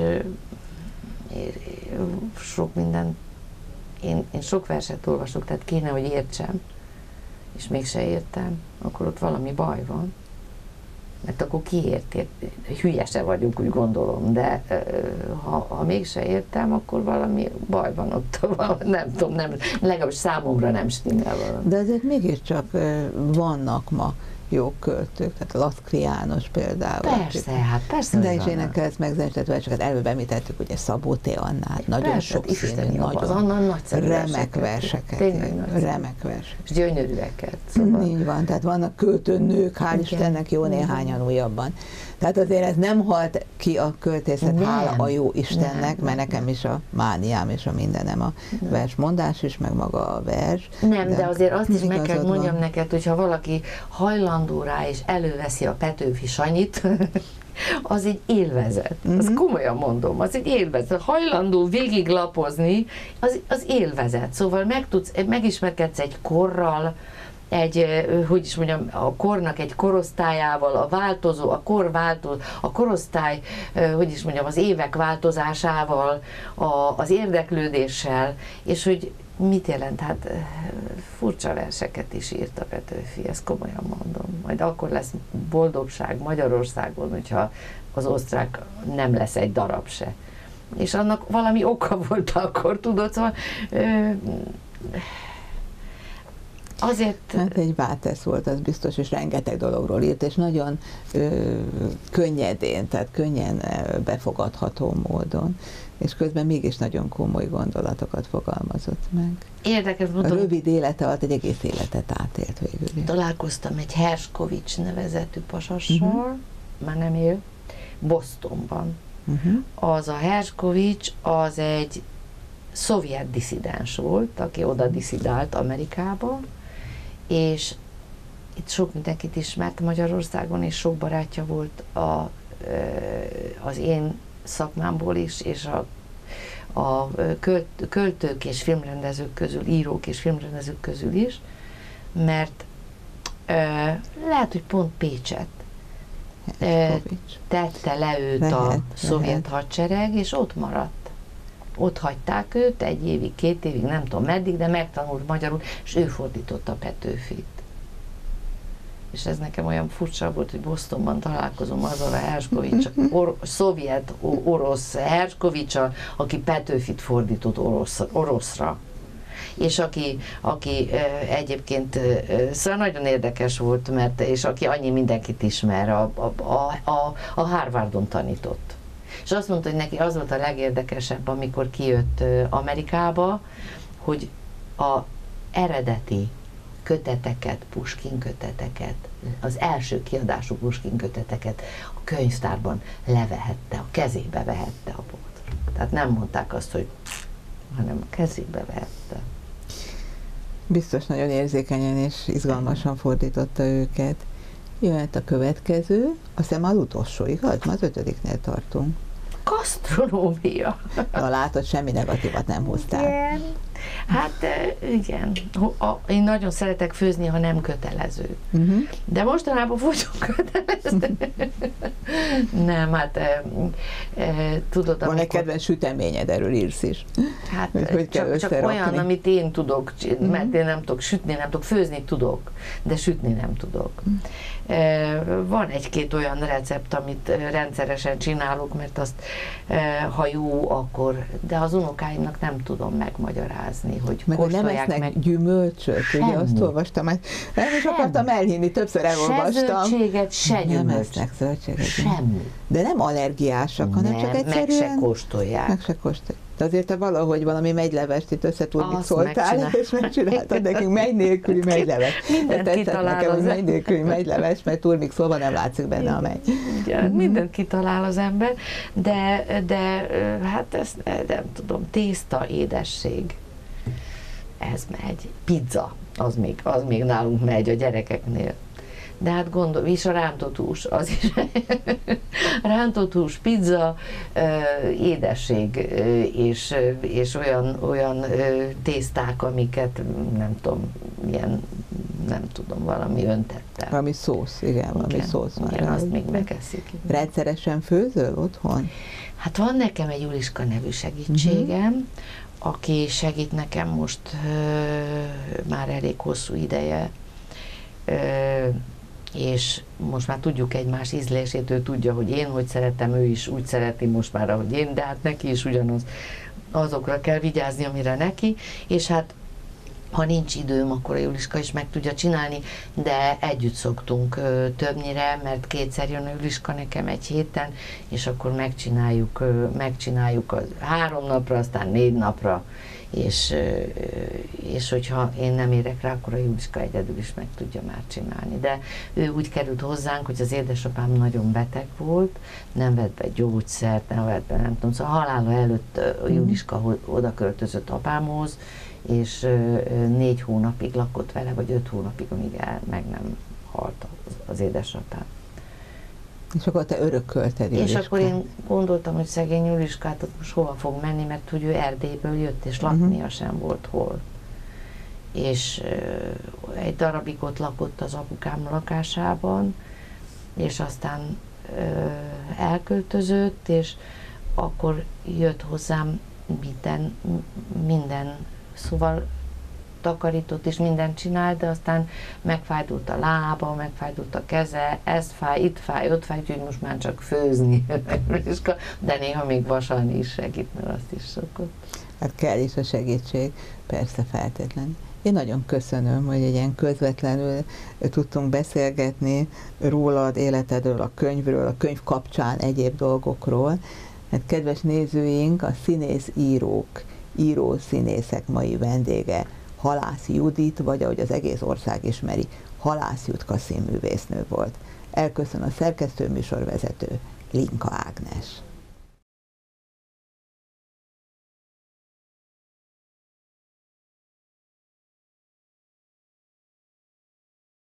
uh, sok minden, én, én sok verset olvasok, tehát kéne, hogy értsem, és mégse értem, akkor ott valami baj van. Mert akkor kiért, hülye se vagyok, úgy gondolom, de ha, ha mégse értem, akkor valami baj van ott, nem tudom, nem, legalábbis számomra nem stimmel valami. De azért mégiscsak vannak ma jó költők, tehát Laszkri János például. Persze, hát persze. De is énekelsz meg zenésített verseket, előbb említettük, ugye Szabó T. Annát, nagyon persze, sok színű, nagyon remek verseket. Tényleg remek verseket. És gyönyörűeket. Szóval. Így van, tehát vannak költőnők, hál' Istennek jó néhányan újabban. Tehát azért ez nem halt ki a költészet, nem. hála a jó Istennek, nem, mert nekem nem. is a mániám és a mindenem a nem. versmondás is, meg maga a vers. Nem, de, de azért azt is meg kell mondjam van. neked, hogyha valaki hajlandó rá és előveszi a Petőfi Sanyit, az egy élvezet. Uh-huh. Azt komolyan mondom, az egy élvezet. Hajlandó végiglapozni, az, az élvezet. Szóval meg tudsz, megismerkedsz egy korral, egy, hogy is mondjam, a kornak egy korosztályával, a változó, a kor változó, a korosztály, hogy is mondjam, az évek változásával, a, az érdeklődéssel, és hogy mit jelent? Hát furcsa verseket is írt a Petőfi, ezt komolyan mondom. Majd akkor lesz boldogság Magyarországon, hogyha az osztrák nem lesz egy darab se. És annak valami oka volt akkor, tudod, szóval ö, azért... Hát egy váltesz volt, az biztos, és rengeteg dologról írt, és nagyon ö, könnyedén, tehát könnyen befogadható módon, és közben mégis nagyon komoly gondolatokat fogalmazott meg. Érdekes, A mondom, rövid élete alatt egy egész életet átélt végül. Találkoztam egy Herskovics nevezetű pasassal, uh-huh. már nem él, Bostonban. Uh-huh. Az a Herskovics, az egy szovjet disszidens volt, aki oda disszidált Amerikába, és itt sok mindenkit ismert Magyarországon, és sok barátja volt a, az én szakmámból is, és a, a költ, költők és filmrendezők közül, írók és filmrendezők közül is, mert ö, lehet, hogy pont Pécset ö, tette le őt lehet, a szovjet lehet. hadsereg, és ott maradt. Ott hagyták őt egy évig, két évig, nem tudom meddig, de megtanult magyarul, és ő fordította a Petőfit. És ez nekem olyan furcsa volt, hogy Bostonban találkozom azzal a Herskovics, or, szovjet, orosz Herskovicsal, aki Petőfit fordított orosz, oroszra. És aki, aki egyébként szóval nagyon érdekes volt, mert, és aki annyi mindenkit ismer, a, a, a, a Harvardon tanított. És azt mondta, hogy neki az volt a legérdekesebb, amikor kijött Amerikába, hogy a eredeti köteteket, Puskin köteteket, az első kiadású Puskin köteteket a könyvtárban levehette, a kezébe vehette a polcra. Tehát nem mondták azt, hogy hanem a kezébe vehette. Biztos nagyon érzékenyen és izgalmasan fordította őket. Jöhet a következő, azt hiszem az utolsó, igaz? Ma az ötödiknél tartunk. Gasztronómia. Na látod, semmi negatívat nem hoztál. Igen. Hát igen, én nagyon szeretek főzni, ha nem kötelező. Uh-huh. De mostanában fogyunk kötelező. Nem, hát e, e, tudod, van egy kedvenc süteményed, erről írsz is. Hát hogy, hogy csak, csak olyan, amit én tudok, uh-huh. mert én nem tudok sütni, nem tudok főzni, tudok, de sütni nem tudok. Uh-huh. E, van egy-két olyan recept, amit rendszeresen csinálok, mert azt e, ha jó, akkor, de az unokáimnak nem tudom megmagyarázni, hogy meg nem esznek meg gyümölcsöt, semmi. Ugye azt olvastam, mert nem is akartam elhinni, többször elolvastam. Se zöldséget, se nem gyümölcsöt. esznek zöldséget. Semmi. De nem allergiásak, hanem nem, csak egyszerűen... meg se kóstolják. Meg se kóstolják. De azért te valahogy valami megylevest itt összetudni azt szóltál, megcsinál. És megcsináltad nekünk megy nélküli megyleves. Mindent kitalál nekem, az hogy megy nélküli megyleves, mert turmik szóval nem látszik benne a megy. Igen, mm-hmm. mindent kitalál az ember, de, de hát ezt nem tudom, tészta, édesség, ez megy. Pizza, az még, az még nálunk megy a gyerekeknél. De hát gondolom, és a rántott hús, az is. Rántott hús, pizza, édesség, és, és olyan, olyan tészták, amiket nem tudom, ilyen, nem tudom, valami öntettel. Valami szósz, igen, valami igen, szósz van. Igen, azt még megeszik. Rendszeresen főzöl otthon? Hát van nekem egy Juliska nevű segítségem, uh-huh. aki segít nekem most uh, már elég hosszú ideje, uh, és most már tudjuk egymás ízlését, ő tudja, hogy én hogy szeretem, ő is úgy szereti most már, ahogy én, de hát neki is ugyanaz, azokra kell vigyázni, amire neki, és hát ha nincs időm, akkor a Juliska is meg tudja csinálni, de együtt szoktunk ö, többnyire, mert kétszer jön a Juliska nekem egy héten, és akkor megcsináljuk, ö, megcsináljuk az három napra, aztán négy napra, és, és hogyha én nem érek rá, akkor a Juliska egyedül is meg tudja már csinálni. De ő úgy került hozzánk, hogy az édesapám nagyon beteg volt, nem vett be gyógyszert, nem vett be, nem tudom, szóval a halála előtt a Juliska oda költözött apámhoz, és négy hónapig lakott vele, vagy öt hónapig, amíg el, meg nem halt az édesapám. És akkor te örökölted Juliskát. És akkor én gondoltam, hogy szegény Juliskát most hova fog menni, mert hogy ő Erdélyből jött, és laknia uh-huh. sem volt hol. És uh, egy darabig ott lakott az apukám lakásában, és aztán uh, elköltözött, és akkor jött hozzám minden, minden, szóval takarított és mindent csinált, de aztán megfájdult a lába, megfájdult a keze, ez fáj, itt fáj, ott fáj, úgyhogy most már csak főzni, de néha még vasalni is segít, mert azt is szokott. Hát kell is a segítség, persze, feltétlenül. Én nagyon köszönöm, hogy egy ilyen közvetlenül tudtunk beszélgetni rólad, életedről, a könyvről, a könyv kapcsán egyéb dolgokról. Hát kedves nézőink, a színész-írók, író-színészek mai vendége Halász Judit, vagy ahogy az egész ország ismeri, Halász Jutka színművésznő volt. Elköszön a szerkesztő, műsorvezető Linka Ágnes.